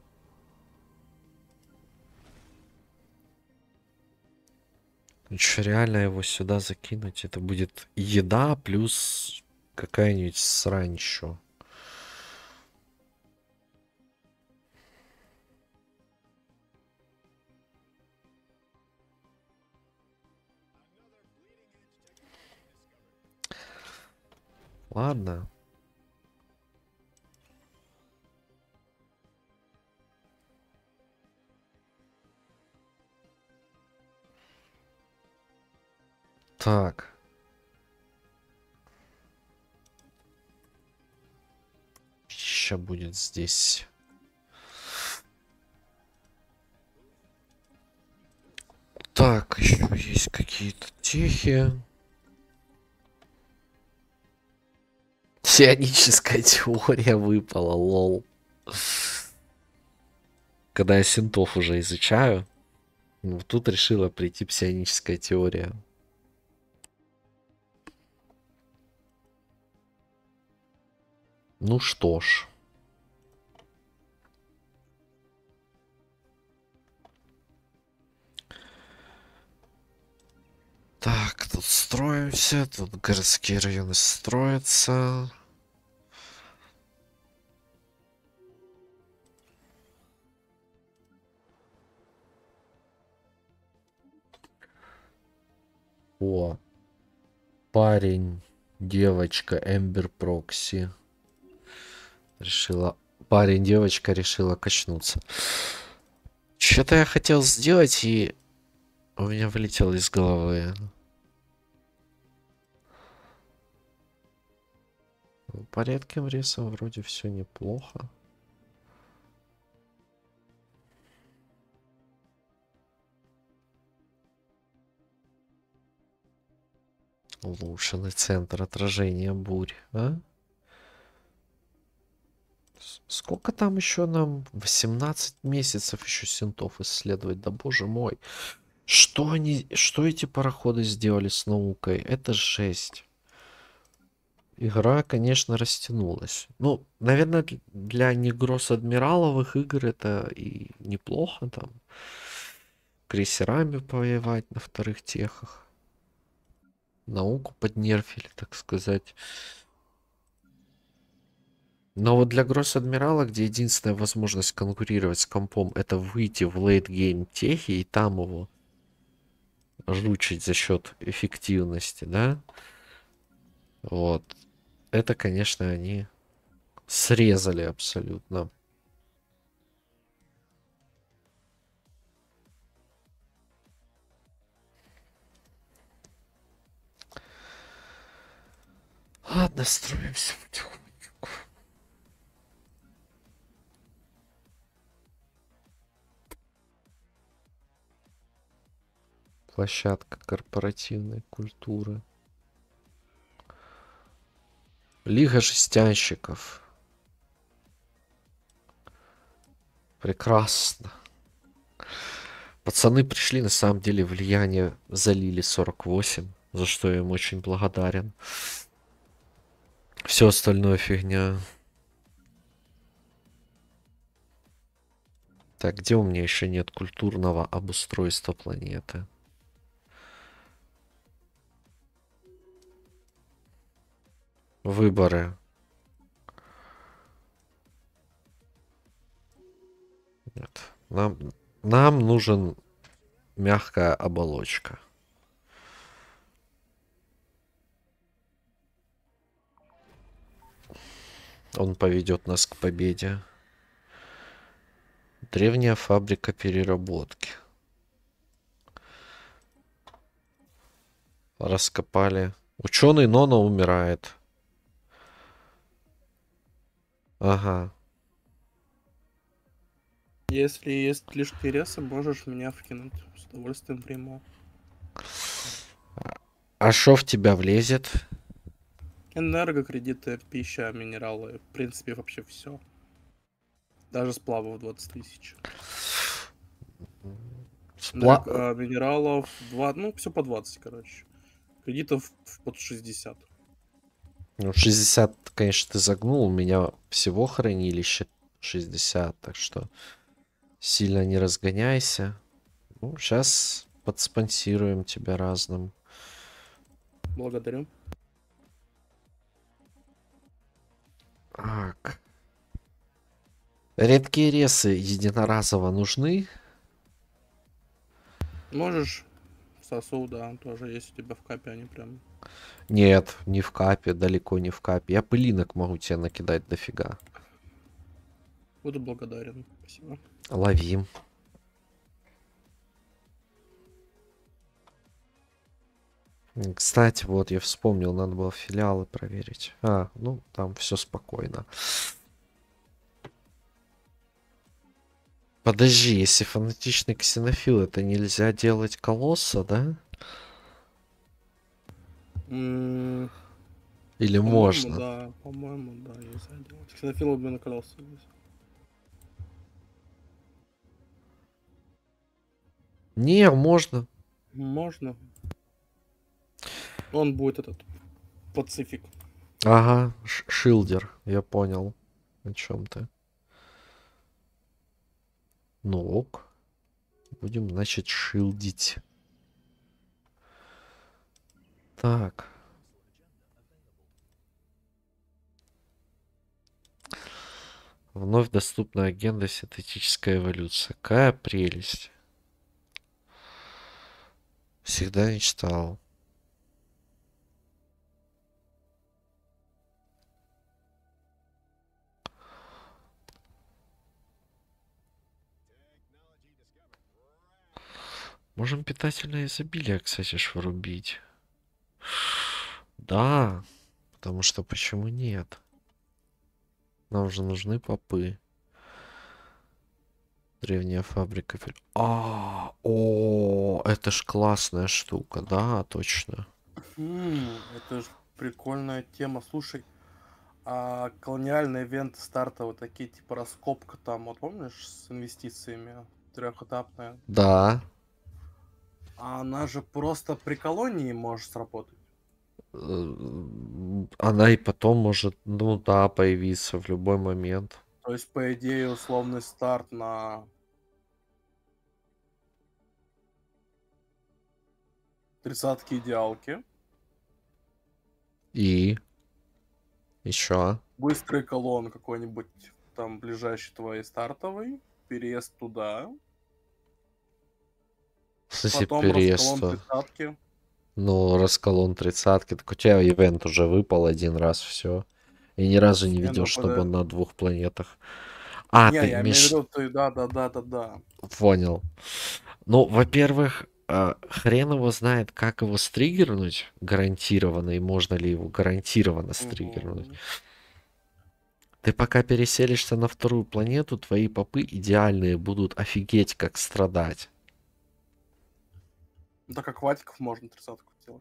Че, реально его сюда закинуть? Это будет еда плюс какая-нибудь срань еще. Ладно. Так. Сейчас будет здесь. Так, еще есть какие-то техи. Сионическая теория выпала, лол. Когда я синтов уже изучаю, ну, тут решила прийти псионическая теория. Ну что ж. Так, тут строимся, тут городские районы строятся. О, парень, девочка, Эмбер Прокси. Решила... Парень, девочка решила качнуться. Что-то я хотел сделать, и у меня вылетело из головы. По редким рейсам вроде все неплохо. Улучшенный центр отражения бурь, а? Сколько там еще нам? восемнадцать месяцев еще синтов исследовать, да боже мой. Что они, что эти пароходы сделали с наукой? Это жесть. Игра, конечно, растянулась. Ну, наверное, для негросс-адмираловых игр это и неплохо там. Крейсерами повоевать на вторых техах. Науку поднерфили, так сказать. Но вот для Гросс-Адмирала, где единственная возможность конкурировать с компом, это выйти в лейт-гейм техи и там его жучить за счет эффективности, да? Вот. Это, конечно, они срезали абсолютно. Ладно, строимся потихонечку. Площадка корпоративной культуры. Лига жестянщиков. Прекрасно. Пацаны пришли, на самом деле влияние залили сорок восемь, за что я им очень благодарен. Все остальное фигня. Так, где у меня еще нет культурного обустройства планеты? Выборы. Нет. Нам, нам нужен мягкая оболочка. Он поведет нас к победе. Древняя фабрика переработки. Раскопали. Ученый Нона умирает. Ага. Если есть лишние ресы, можешь меня вкинуть. С удовольствием приму. А шо в тебя влезет? Энергокредиты, пища, минералы. В принципе, вообще все. Даже сплавов двадцать тысяч. Спла... Энерго- а, минералов два, ну, все по двадцать, короче. Кредитов под шестьдесят. Ну, шестьдесят, конечно, ты загнул. У меня всего хранилище шестьдесят, так что сильно не разгоняйся. Ну, сейчас подспонсируем тебя разным. Благодарю. Так. Редкие ресы единоразово нужны? Можешь сосу, да, тоже есть у тебя в капе, они прям... Нет, не в капе, далеко не в капе. Я пылинок могу тебе накидать дофига. Буду благодарен. Спасибо. Ловим. Кстати, вот я вспомнил, надо было филиалы проверить. А, ну там все спокойно. Подожди, если фанатичный ксенофил, это нельзя делать колосса, да? М, Или По-моему, можно? да. По-моему, да, нельзя делать. Ксенофилов бы накололся здесь. Не, можно. Можно. Он будет этот... Пацифик. Ага, ш- шилдер, я понял, о чем ты. Ну ок. Будем, значит, шилдить. Так. Вновь доступна агenda синтетическая эволюция. Какая прелесть. Всегда мечтал. Можем питательное изобилие, кстати, ж врубить. Да, потому что почему нет? Нам же нужны попы. Древняя фабрика. филь- А, о, это ж классная штука, да, точно. М, это же прикольная тема. Слушай, а колониальные ивенты стартовые такие, типа раскопка там, вот помнишь, с инвестициями трехэтапная? Да. А она же просто при колонии может сработать. Э, Она и потом может, ну да, появиться в любой момент. То есть, по идее, условный старт на тридцатки идеалки. И еще. Быстрый колонн какой-нибудь там ближайший твоей стартовый. Переезд туда. В смысле Потом расколон переезд? тридцатки. Ну, расколон тридцатки. Так у тебя ивент уже выпал один раз, все. И ни разу не Не, видел, ну чтобы он подо... на двух планетах. А, Не, ты я имею в имеешь... виду, ты да, да, да, да, да. Понял. Ну, во-первых, а, хрен его знает, как его стриггернуть гарантированно, и можно ли его гарантированно стриггернуть. Мгм. Ты пока переселишься на вторую планету, твои попы идеальные будут офигеть как страдать. Ну, так как ватиков можно тридцатку сделать.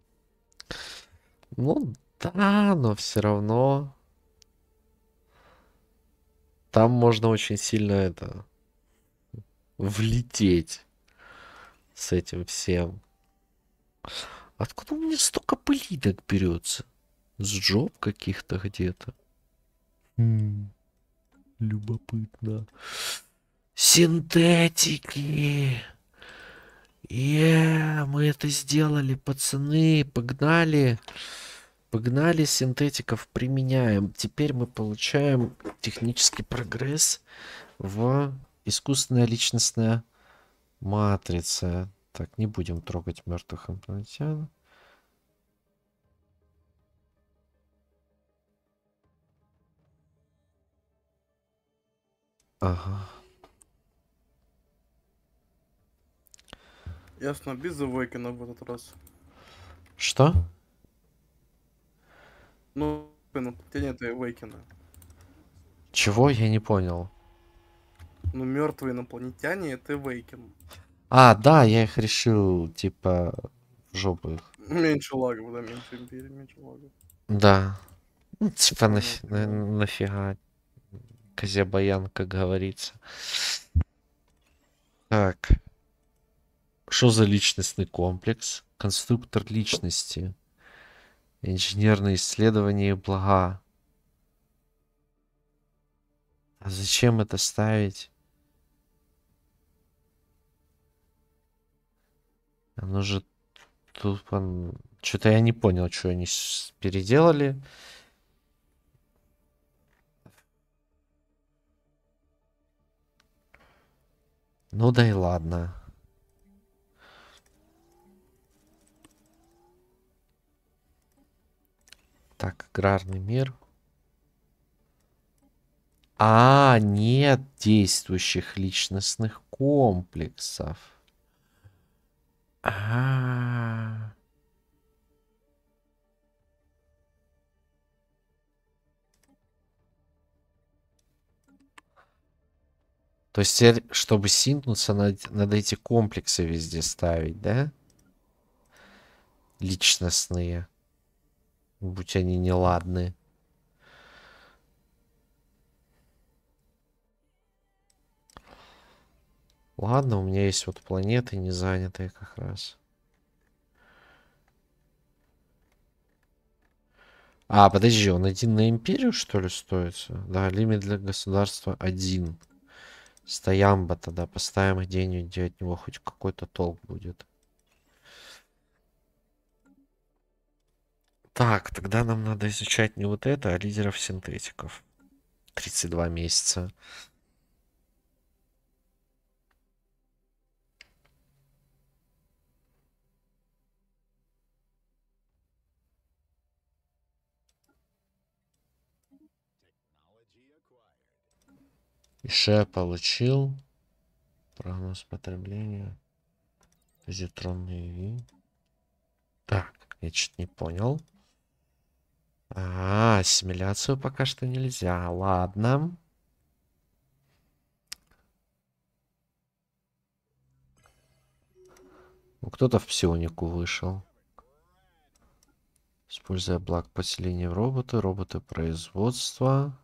Ну, да, но все равно там можно очень сильно это влететь с этим всем. Откуда у меня столько пылинок берется? С джоб каких-то где-то. М, любопытно. Синтетики. Е, мы это сделали, пацаны. Погнали. Погнали, синтетиков применяем. Теперь мы получаем технический прогресс в искусственная личностная матрица. Так, не будем трогать мертвых инопланетян. Ага. Ясно, без Awakena в этот раз. Что? Ну, инопланетяне это Awakena. Чего? Я не понял. Ну, мертвые инопланетяне это Awaken. А, да, я их решил, типа, в жопу их. Меньше лагов, да, меньше империи, меньше лагов. Да. Ну, типа, Понял нафи- тебя. на- нафига. Козябаян, как говорится. Так. Что за личностный комплекс? Конструктор личности. Инженерные исследования и блага. А зачем это ставить? Оно же тут... Что-то я не понял, что они с- переделали. Ну да и ладно. Так, аграрный мир. А, нет действующих личностных комплексов. А. То есть, теперь, чтобы синкнуться, надо, надо эти комплексы везде ставить, да? Личностные. Будь они неладны. Ладно, у меня есть вот планеты не занятые как раз. А, подожди, он один на империю, что ли, стоит? Да, лимит для государства один. Стоямба тогда поставим где-нибудь, где от него хоть какой-то толк будет. Так, тогда нам надо изучать не вот это, а лидеров синтетиков. тридцать два месяца. Ише получил. Прогноз потребления. Позитронный. Так, я что-то не понял. А, ассимиляцию пока что нельзя. Ладно. Ну, кто-то в псионику вышел. Используя блок поселения в роботы, роботы производства.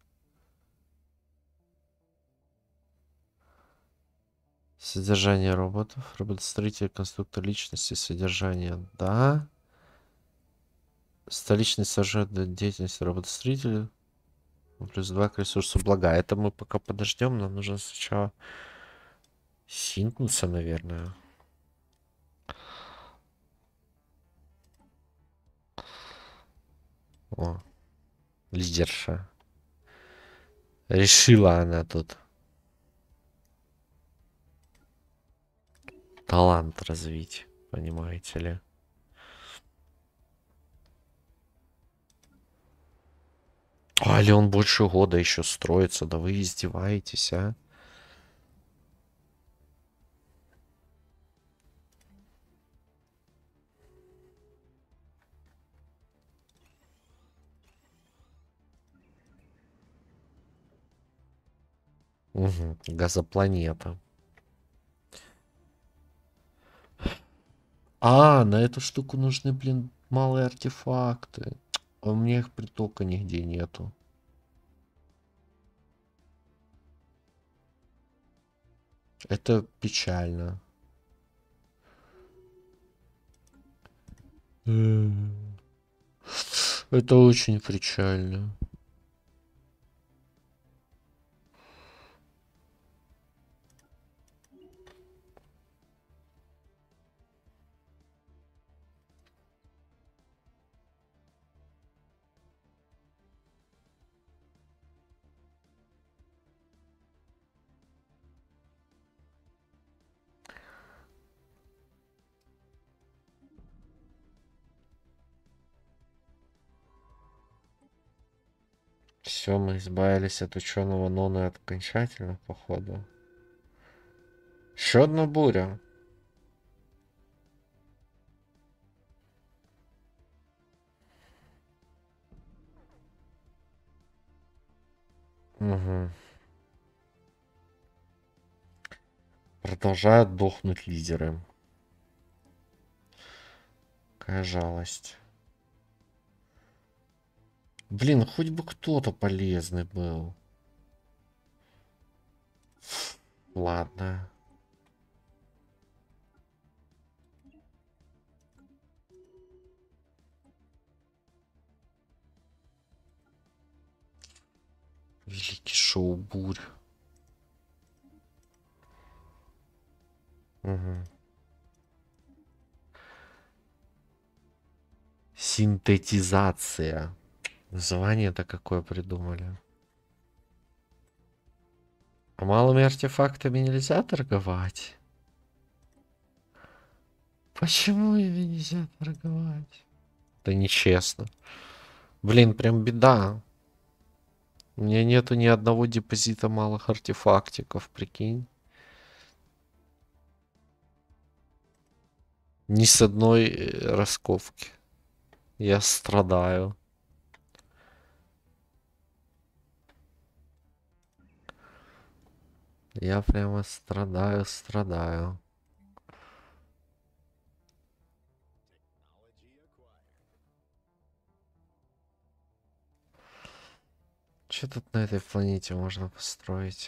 Содержание роботов. Роботостроитель, конструктор личности, содержание. Да. Столичный сажет деятельности роботостроителя. Плюс два к ресурсу блага. Это мы пока подождем. Нам нужно сначала синкнуться, наверное. О, лидерша. Решила она тут талант развить, понимаете ли. А, ли он больше года еще строится? Да вы издеваетесь, а? Угу, газопланета. А, на эту штуку нужны, блин, малые артефакты. А у меня их притока нигде нету. Это печально. М. Это очень печально. Все, мы избавились от ученого Нона окончательно, походу. Еще одна буря. Угу. Продолжают дохнуть лидеры. Какая жалость. Блин, хоть бы кто-то полезный был. Ладно. Великий шоу бурь. Угу. Синтетизация. Название-то какое придумали. А малыми артефактами нельзя торговать? Почему ими нельзя торговать? Это нечестно. Блин, прям беда. У меня нету ни одного депозита малых артефактиков, прикинь. Ни с одной э, расковки. Я страдаю. Я прямо страдаю, страдаю. Что тут на этой планете можно построить?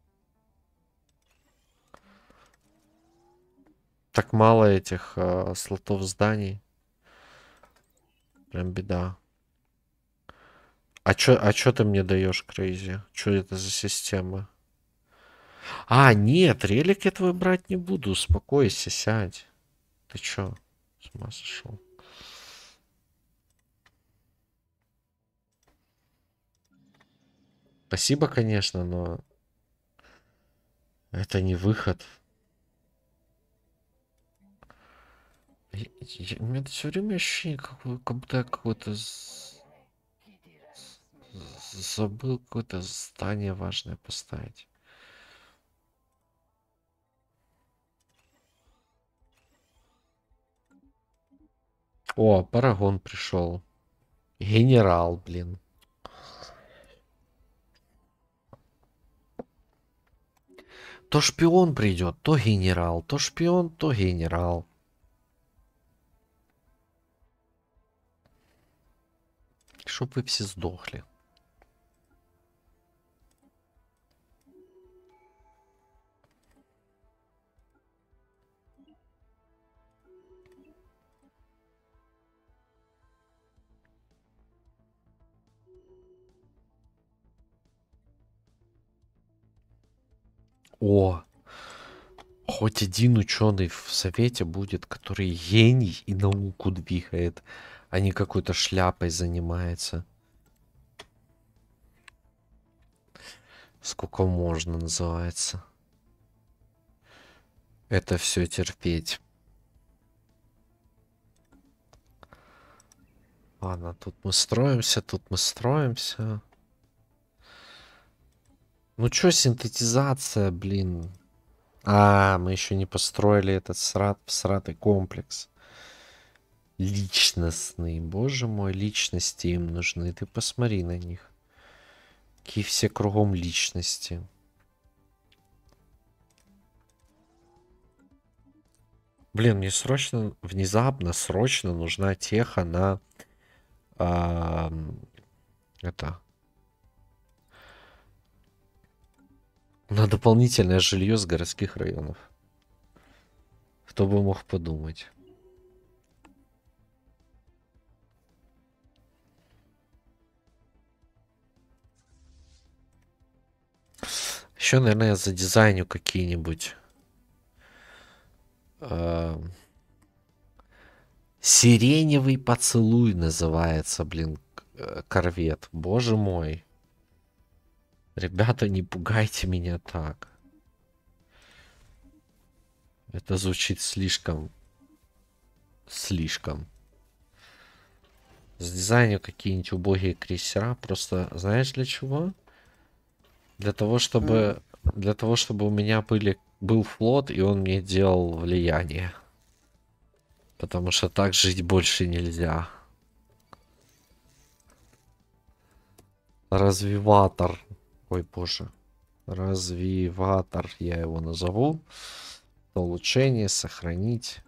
Так мало этих э, слотов зданий. Прям беда. А чё, а чё ты мне даешь, Крейзи? Что это за система? А, нет, релик я твой брать не буду. Успокойся, сядь. Ты чё? С ума сошел? Спасибо, конечно, но это не выход. Я- я- у меня все время ощущение, как, как будто я какое-то з- з- забыл какое-то здание важное поставить. О, Парагон пришел. Генерал, блин. То шпион придет, то генерал, то шпион, то генерал. Чтоб вы все сдохли. О, хоть один ученый в совете будет, который гений и науку двигает, а не какой-то шляпой занимается. Сколько можно, называется. Это все терпеть. Ладно, тут мы строимся, тут мы строимся. Ну чё, синтетизация, блин. А, мы еще не построили этот срат, всратый комплекс. Личностный. Боже мой, личности им нужны. Ты посмотри на них. Какие все кругом личности. Блин, мне срочно, внезапно, срочно нужна теха на а, это на дополнительное жилье с городских районов. Кто бы мог подумать. Еще, наверное, я задизайню какие-нибудь а, сиреневый поцелуй называется, блин, к- э, корвет. Боже мой. Ребята, не пугайте меня так. Это звучит слишком... Слишком. Сдизайню какие-нибудь убогие крейсера. Просто знаешь для чего? Для того, М. чтобы... Для того, чтобы у меня были, был флот, и он мне делал влияние. Потому что так жить больше нельзя. Развиватор. Ой, боже. Развиватор я его назову. Улучшение, сохранить.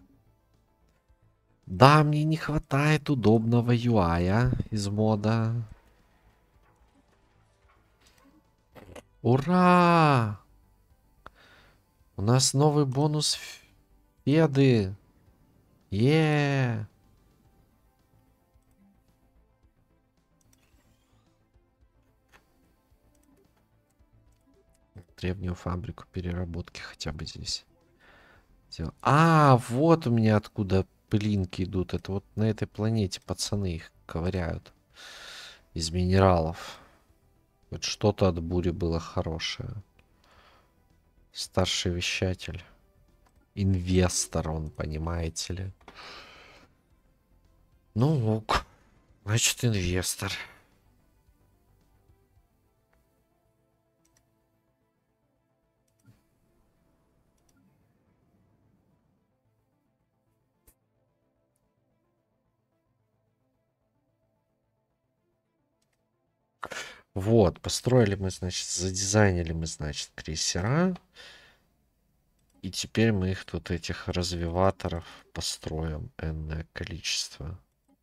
Да, мне не хватает удобного ю ай из мода. Ура! У нас новый бонус Феды. Е. Древнюю фабрику переработки хотя бы здесь. А, вот у меня откуда пылинки идут. Это вот на этой планете пацаны их ковыряют. Из минералов. Вот что-то от бури было хорошее. Старший вещатель. Инвестор он, понимаете ли. Ну ок. Значит, инвестор. Вот, построили мы, значит, задизайнили мы, значит, крейсера. И теперь мы их тут, этих развиваторов, построим энное количество.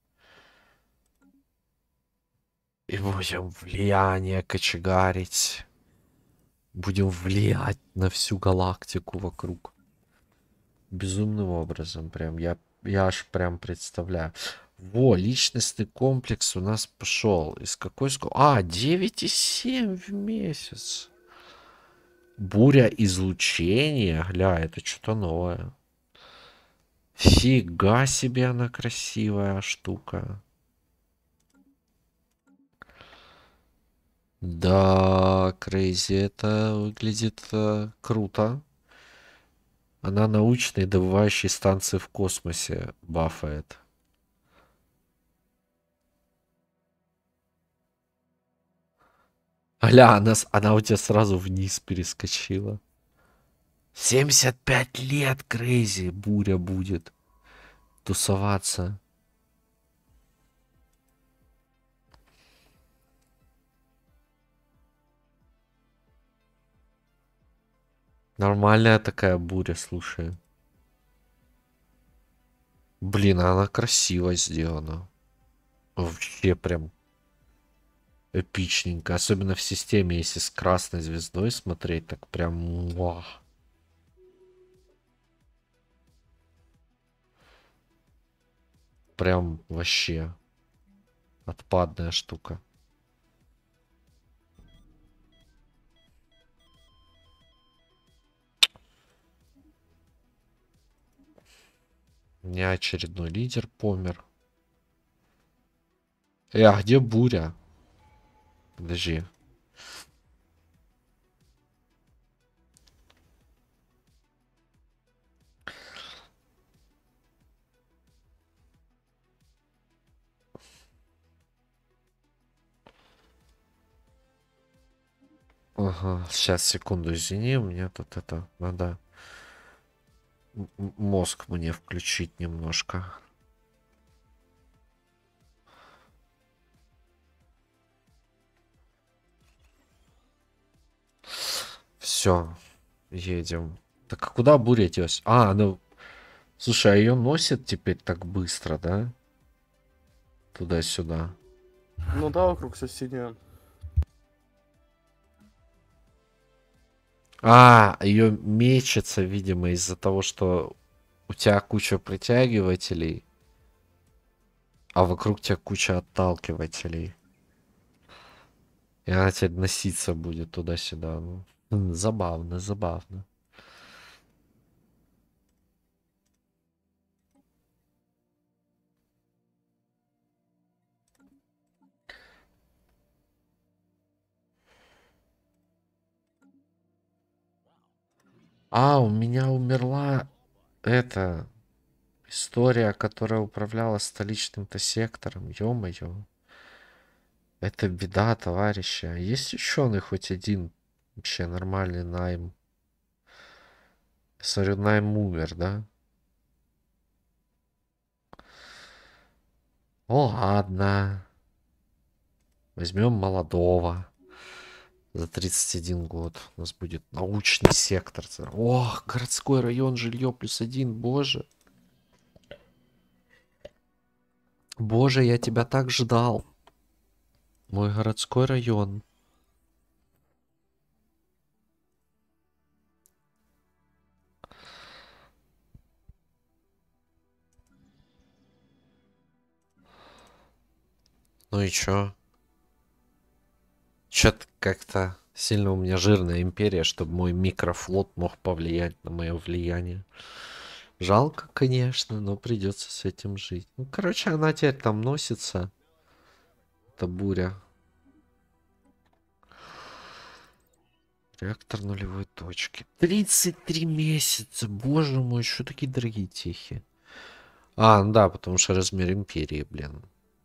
И будем влияние кочегарить. Будем влиять на всю галактику вокруг. Безумным образом. Прям я, я аж прям представляю. Во, личностный комплекс у нас пошел. Из какой сколько? А, девять и семь в месяц. Буря излучения. Гля, это что-то новое. Фига себе она красивая штука. Да, Крейзи, это выглядит э, круто. Она научной добывающей станции в космосе бафает. Аля, она, с- она у тебя сразу вниз перескочила. семьдесят пять лет, Крейзи, буря будет тусоваться. Нормальная такая буря, слушай. Блин, она красиво сделана. Вообще прям эпичненько. Особенно в системе, если с красной звездой смотреть, так прям... Вау. Прям вообще отпадная штука. У меня очередной лидер помер. Э, а где буря? Подожди. Ага, сейчас, секунду, извини, у меня тут это, надо м- м- мозг мне включить немножко. Все, едем. Так а куда буря делась? А, ну, слушай, а ее носит теперь так быстро, да? Туда-сюда. Ну да, вокруг все синее. А, ее мечется, видимо, из-за того, что у тебя куча притягивателей, а вокруг тебя куча отталкивателей. И она теперь носиться будет туда-сюда. Ну, м, забавно, забавно. А, у меня умерла это История, которая управляла столичным-то сектором. Ё-моё. Это беда, товарищи. А есть ученый хоть один вообще нормальный найм? Смотрю, найм умер, да? О, ладно. Возьмем молодого. За тридцать один год у нас будет научный сектор. Ох, городской район, жилье плюс один, боже. Боже, я тебя так ждал. Мой городской район. Ну и чё? Чё-то как-то сильно у меня жирная империя, чтобы мой микрофлот мог повлиять на мое влияние. Жалко, конечно, но придется с этим жить. Ну, короче, она теперь там носится. Это буря. Реактор нулевой точки. тридцать три месяца. Боже мой, что такие дорогие техи? А, ну да, потому что размер империи, блин.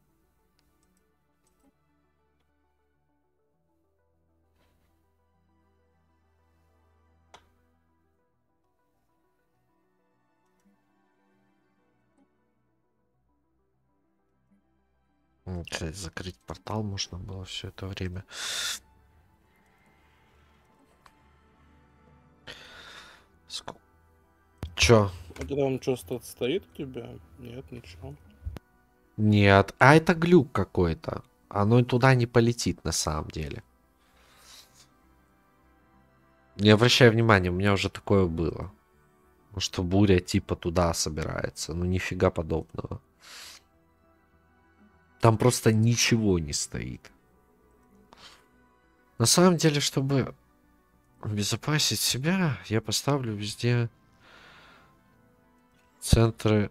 М, кстати, закрыть портал можно было все это время. Ск- Чё? А когда он что-то стоит у тебя? Нет, ничего. Нет. А это глюк какой-то. Оно туда не полетит на самом деле. Не обращай внимания, у меня уже такое было. Что буря типа туда собирается. Ну нифига подобного. Там просто ничего не стоит. На самом деле, чтобы обезопасить себя, я поставлю везде центры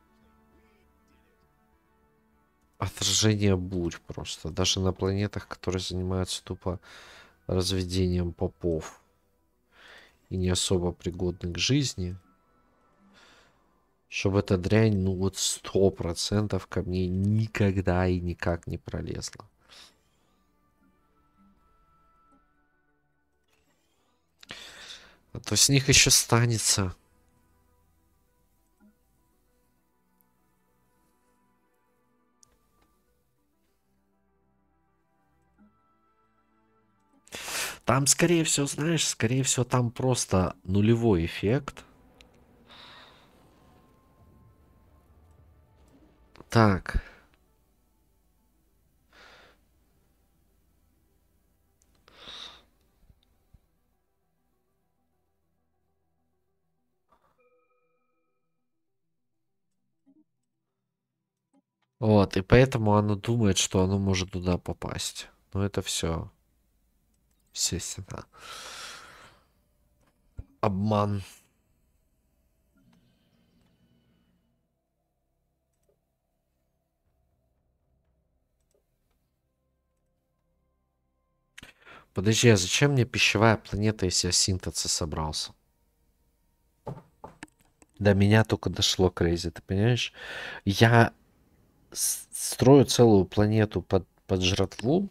отражения бурь просто. Даже на планетах, которые занимаются тупо разведением попов и не особо пригодны к жизни. Чтобы эта дрянь, ну вот сто процентов ко мне никогда и никак не пролезла. А то с них еще станется. Там, скорее всего, знаешь, скорее всего, там просто нулевой эффект. Так. Вот, и поэтому оно думает, что оно может туда попасть. Но это все, естественно, обман. Подожди, а зачем мне пищевая планета, если я синтеза собрался? До меня только дошло, Крейзи, ты понимаешь? Я с- строю целую планету под, под жратву,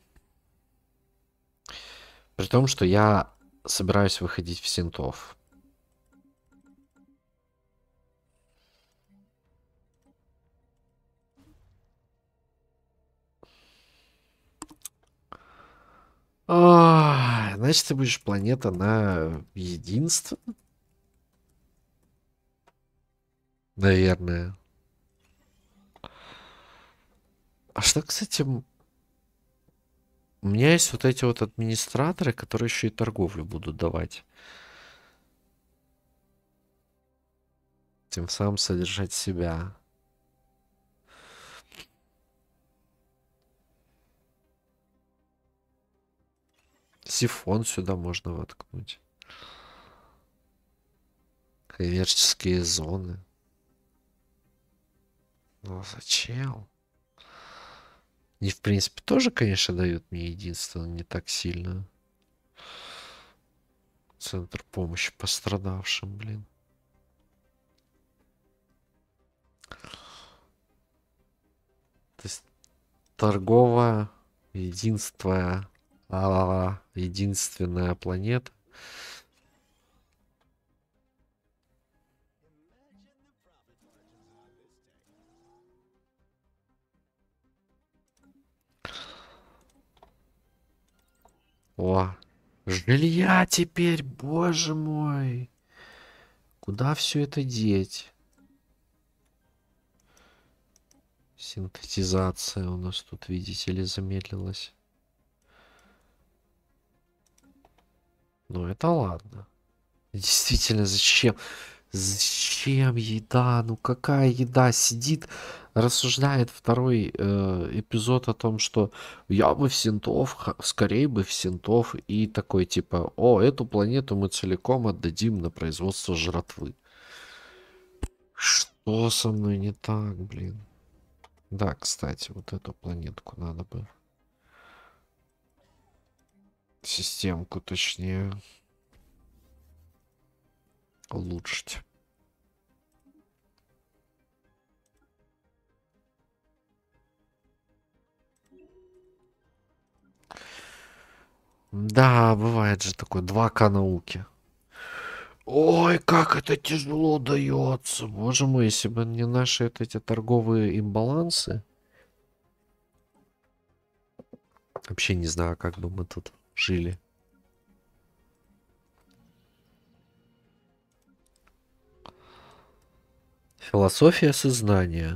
при том, что я собираюсь выходить в синтов. Ах, значит, ты будешь планета на единство? Наверное. А что, кстати, м- у меня есть вот эти вот администраторы, которые еще и торговлю будут давать. Тем самым содержать себя. Сифон сюда можно воткнуть. Коммерческие зоны. Ну зачем? И в принципе тоже, конечно, дают мне единство, но не так сильно. Центр помощи пострадавшим, блин. торговая, единственная, а, единственная планета. О, жилья теперь, боже мой. Куда все это деть? Синтезация у нас тут, видите ли, замедлилась. Ну, это ладно. Действительно, зачем? Зачем еда? Ну, какая еда? Сидит, рассуждает второй э, эпизод о том, что я бы в Синтов, х- скорее бы в Синтов. И такой, типа, о, эту планету мы целиком отдадим на производство жратвы. Что со мной не так, блин? Да, кстати, вот эту планетку надо бы. Системку, точнее, улучшить. Да, бывает же такое, два К науки. Ой, как это тяжело дается. Боже мой, если бы не наши вот эти торговые имбалансы. Вообще не знаю, как бы мы тут жили. Философия сознания.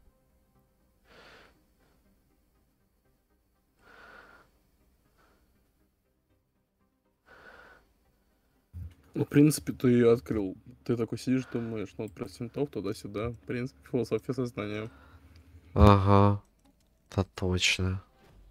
Ну, в принципе, ты ее открыл. Ты такой сидишь, думаешь, ну, вот про синтов туда-сюда. В принципе, философия сознания. Ага, да точно.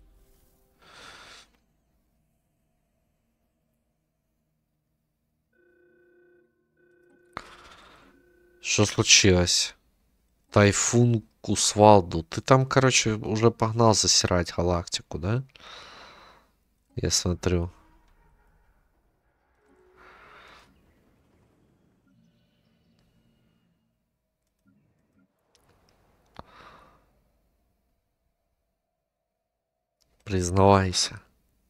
Что случилось? Тайфун Кусвалду. Ты там, короче, уже погнал засирать галактику, да? Я смотрю. Признавайся.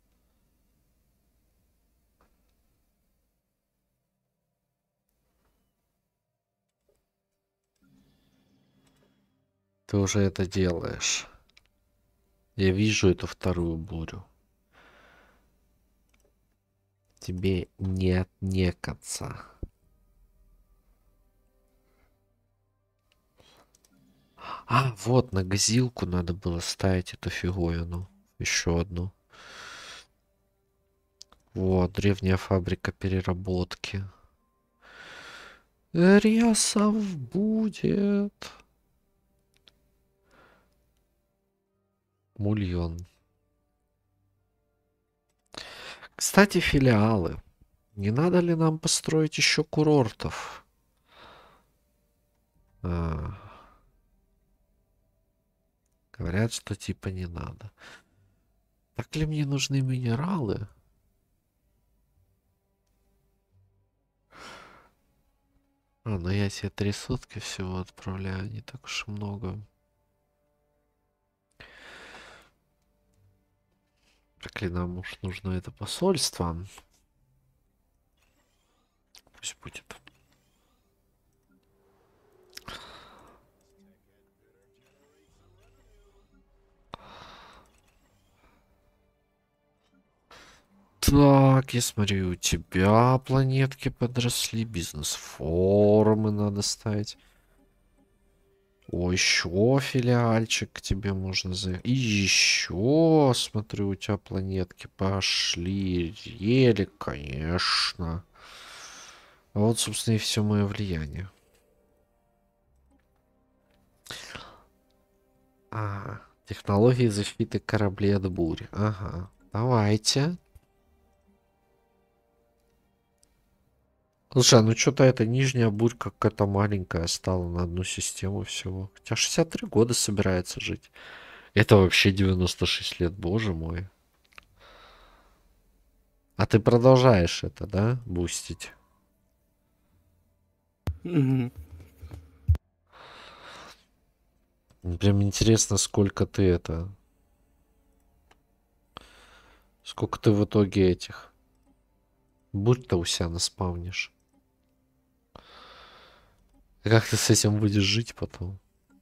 Ты уже это делаешь. Я вижу эту вторую бурю. Тебе не отнекаться. А, вот, на газилку надо было ставить эту фигурину. Еще одну. Вот, древняя фабрика переработки. Рясов будет. Мульон. Кстати, филиалы. Не надо ли нам построить еще курортов? А, говорят, что типа не надо. Так ли мне нужны минералы? А, ну я тебе три сутки всего отправляю, не так уж и много. Так ли нам уж нужно это посольство? Пусть будет. Так, я смотрю, у тебя планетки подросли, бизнес-форумы надо ставить. О, еще филиальчик к тебе можно заехать. И еще, смотрю, у тебя планетки пошли. Релик, конечно. А вот, собственно, и все мое влияние. А, технологии защиты кораблей от бури. Ага, давайте. Слушай, а ну что-то эта нижняя бурь какая-то маленькая стала на одну систему всего. Хотя шестьдесят три года собирается жить. Это вообще девяносто шесть лет, боже мой. А ты продолжаешь это, да, бустить? Мгм. Прям интересно, сколько ты это Сколько ты в итоге этих? Будь-то у себя наспавнишь. А как ты с этим будешь жить потом?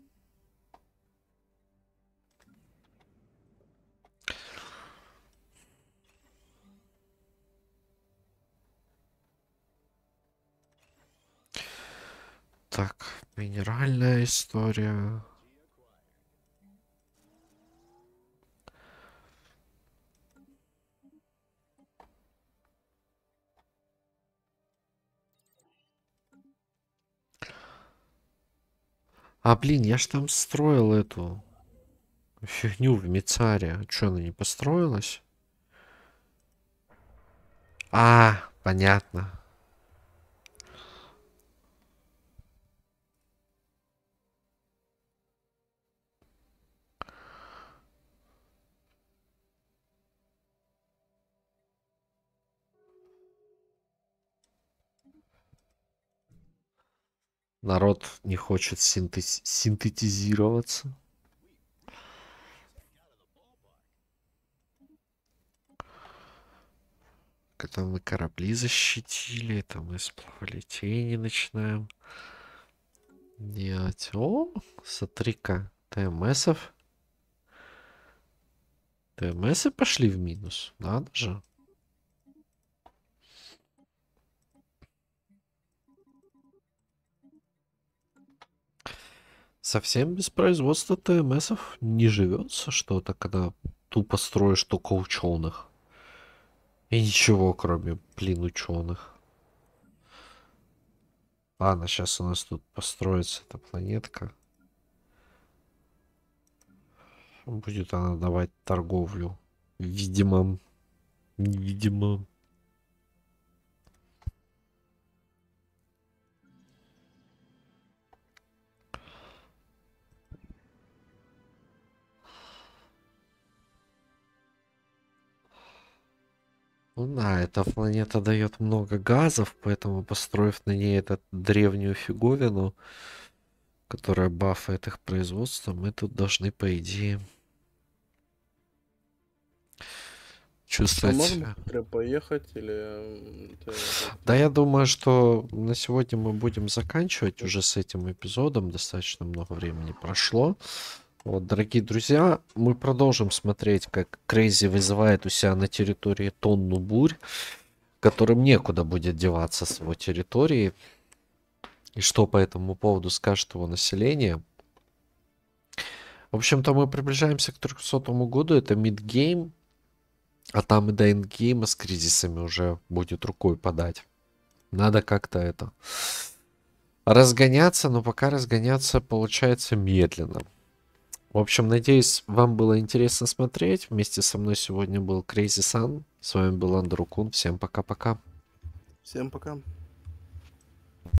Так, минеральная история. А, блин, я ж там строил эту фигню в Мицаре. Чё, она не построилась? А, понятно. Народ не хочет синтез- синтетизироваться. Когда мы корабли защитили, это мы сплавлетение начинаем делать. О, смотри-ка, ТМСов. ТМСы пошли в минус, надо же. Совсем без производства ТМСов не живется что-то, когда тупо строишь только ученых. И ничего, кроме, блин, ученых. Ладно, сейчас у нас тут построится эта планетка. Будет она давать торговлю. Видимо. Невидимо. Ну да, эта планета дает много газов, поэтому, построив на ней эту древнюю фиговину, которая бафает их производство, мы тут должны, по идее, А чувствовать можем себя. быстрее поехать или м, ты этот, Да, я м, думаю, что на сегодня мы будем заканчивать уже с этим эпизодом. Достаточно много времени прошло. Вот, дорогие друзья, мы продолжим смотреть, как Крейзи вызывает у себя на территории тонну бурь, которым некуда будет деваться с его территории. И что по этому поводу скажет его население. В общем-то, мы приближаемся к трехсотому году. Это мидгейм. А там и до эндгейма с кризисами уже будет рукой подать. Надо как-то это разгоняться, но пока разгоняться получается медленно. В общем, надеюсь, вам было интересно смотреть. Вместе со мной сегодня был Crazy Sun. С вами был Андерукун. Всем пока-пока. Всем пока.